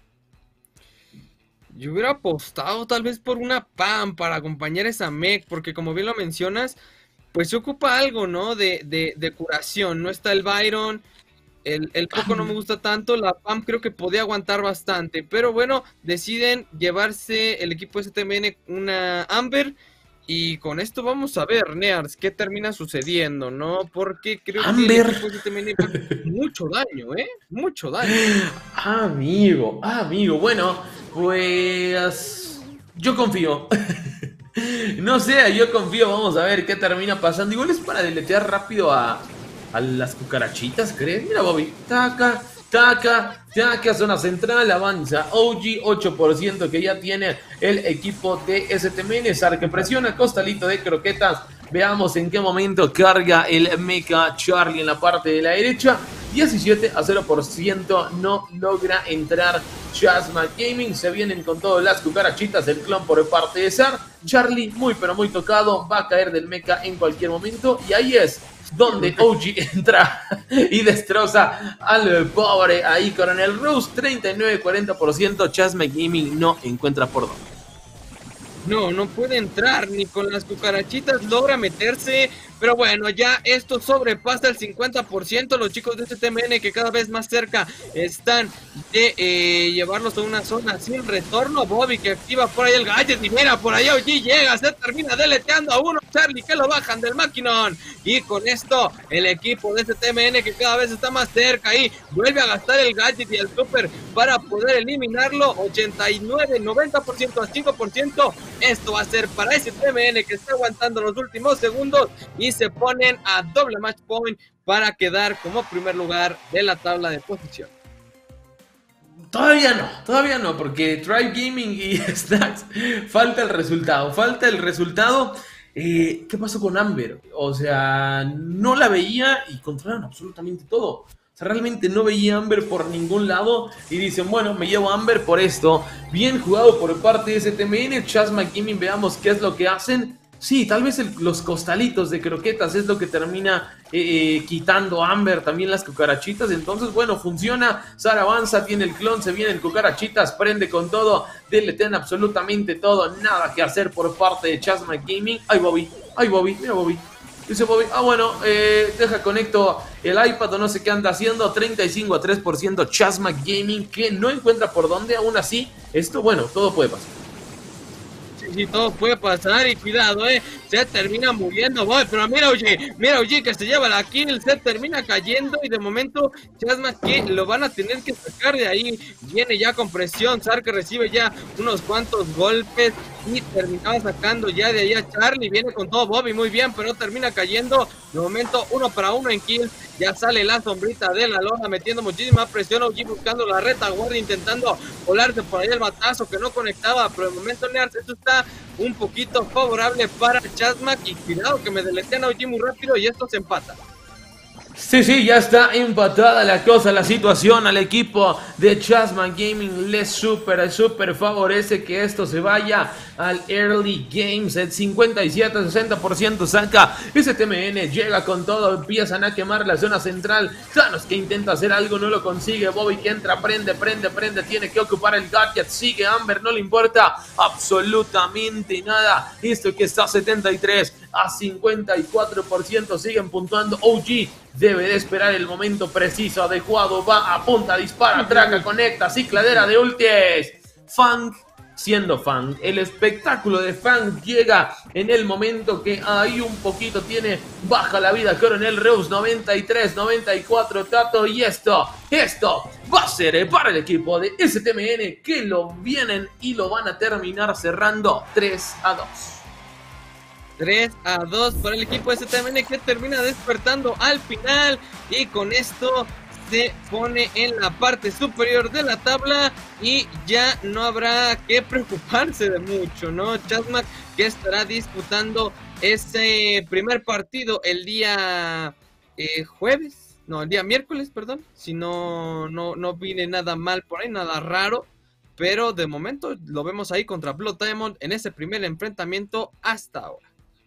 Yo hubiera apostado tal vez por una P A M para acompañar esa mech, porque como bien lo mencionas, pues se ocupa algo, ¿no? De, de, de curación. No está el Byron, el, el Poco no me gusta tanto, la P A M creo que podía aguantar bastante, pero bueno, deciden llevarse el equipo S T M N una Amber, y con esto vamos a ver, Nears, qué termina sucediendo, ¿no? Porque creo Amber. que el equipo S T M N va a hacer mucho daño, ¿eh? Mucho daño. Amigo, amigo, bueno... pues yo confío. No sé, yo confío. Vamos a ver qué termina pasando. Igual es para deletear rápido a, a las cucarachitas, ¿crees? Mira, Bobby. Taca, taca, taca. Zona central, avanza O G, ocho por ciento que ya tiene el equipo de S T M N. Zar que presiona, costalito de croquetas. Veamos en qué momento carga el mecha Charlie en la parte de la derecha. diecisiete a cero por ciento no logra entrar Chasmack Gaming. Se vienen con todas las cucarachitas del clon por parte de Zar. Charlie muy pero muy tocado. Va a caer del mecha en cualquier momento. Y ahí es donde O G entra y destroza al pobre ahí Coronel Ruffs. treinta y nueve a cuarenta por ciento. Chasmack Gaming no encuentra por dónde. No, no puede entrar, ni con las cucarachitas logra meterse, pero bueno, ya esto sobrepasa el cincuenta por ciento, los chicos de S T M N que cada vez más cerca están de eh, llevarlos a una zona sin retorno. Bobby que activa por ahí el gadget y mira, por ahí O G llega, se termina deleteando a uno, Charlie que lo bajan del maquinón, y con esto el equipo de este T M N que cada vez está más cerca y vuelve a gastar el gadget y el super para poder eliminarlo. Ochenta y nueve, noventa por ciento a cinco por ciento, esto va a ser para ese T M N que está aguantando los últimos segundos y se ponen a doble match point para quedar como primer lugar de la tabla de posición. Todavía no, todavía no, porque Tribe Gaming y Snacks falta el resultado, falta el resultado. Eh, ¿Qué pasó con Amber? O sea, no la veía y controlaron absolutamente todo. O sea, realmente no veía Amber por ningún lado y dicen, bueno, me llevo a Amber por esto. Bien jugado por parte de ese T M N, Chasma Gaming, veamos qué es lo que hacen. Sí, tal vez el, los costalitos de croquetas es lo que termina eh, eh, quitando a Amber, también las cucarachitas. Entonces, bueno, funciona. Sara avanza, tiene el clon, se vienen cucarachitas, prende con todo, deletean absolutamente todo. Nada que hacer por parte de Chasma Gaming. Ay, Bobby, ay, Bobby, mira Bobby. Dice Bobby, ah, bueno, eh, deja conecto el iPad o no sé qué anda haciendo. Treinta y cinco a tres por ciento Chasma Gaming, que no encuentra por dónde. Aún así, esto, bueno, todo puede pasar. Sí, todo puede pasar y cuidado, eh, se termina muriendo, boy, pero mira O G, mira O G que se lleva la kill, se termina cayendo y de momento Chasma que lo van a tener que sacar de ahí, viene ya con presión, Sar que recibe ya unos cuantos golpes y terminaba sacando ya de ahí a Charlie, viene con todo Bobby muy bien, pero termina cayendo, de momento uno para uno en kill, ya sale la sombrita de la lona metiendo muchísima presión, O G buscando la retaguardia, intentando volarse por ahí el batazo que no conectaba, pero de momento Nears, esto está un poquito favorable para Chasma y cuidado que me deletean a O G muy rápido y esto se empata. Sí, sí, ya está empatada la cosa, la situación. Al equipo de Chasma Gaming le super, super favorece que esto se vaya al early games. El cincuenta y siete a sesenta por ciento saca ese T M N, llega con todo, empiezan a quemar la zona central. Thanos que intenta hacer algo, no lo consigue. Bobby que entra, prende, prende, prende, tiene que ocupar el gadget, sigue Amber, no le importa absolutamente nada. Esto que está setenta y tres a cincuenta y cuatro por ciento, siguen puntuando. O G debe de esperar el momento preciso, adecuado, va, apunta, dispara, traca, conecta, cicladera de ultis. Fang siendo Fang, el espectáculo de Fang llega en el momento que ahí un poquito tiene baja la vida Coronel Rose. Noventa y tres, noventa y cuatro Tato, y esto, esto va a ser para el equipo de S T M N, que lo vienen y lo van a terminar cerrando tres a dos. tres a dos para el equipo de S T M N, que termina despertando al final y con esto se pone en la parte superior de la tabla y ya no habrá que preocuparse de mucho, ¿no? Chasma que estará disputando ese primer partido el día eh, jueves, no, el día miércoles, perdón, si no, no, no viene nada mal por ahí, nada raro. Pero de momento lo vemos ahí contra Blood Diamond en ese primer enfrentamiento hasta ahora.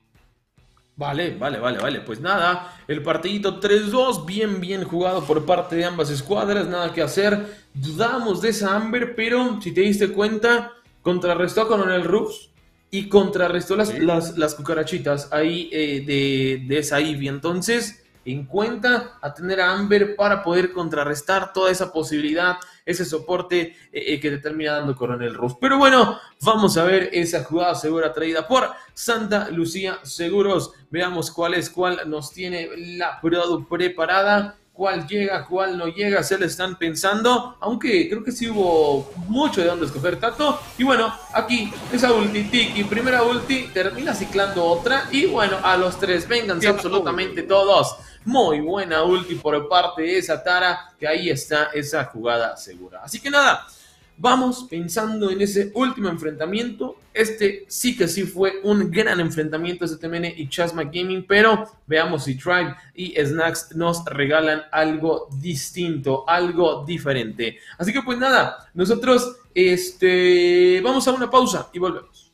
Vale, vale, vale, vale, pues nada, el partidito tres dos, bien, bien jugado por parte de ambas escuadras, nada que hacer, dudamos de esa Amber, pero si te diste cuenta, contrarrestó a Coronel Rufus y contrarrestó las, las, las cucarachitas ahí eh, de, de esa Ivy. Entonces, en cuenta a tener a Amber para poder contrarrestar toda esa posibilidad, ese soporte eh, que te termina dando Coronel Rufus. Pero bueno, vamos a ver esa jugada segura traída por Santa Lucía Seguros. Veamos cuál es cuál nos tiene la Produ preparada. Cuál llega, cuál no llega, se le están pensando, aunque creo que sí hubo mucho de dónde escoger, Tato. Y bueno, aquí esa ulti, Tiki, primera ulti, termina ciclando otra, y bueno, a los tres, vénganse absolutamente todos. Muy buena ulti por parte de esa Tara, que ahí está esa jugada segura. Así que nada, vamos pensando en ese último enfrentamiento. Este sí que sí fue un gran enfrentamiento, S T M N y Chasma Gaming, pero veamos si Tribe y Snacks nos regalan algo distinto, algo diferente. Así que pues nada, nosotros este, vamos a una pausa y volvemos.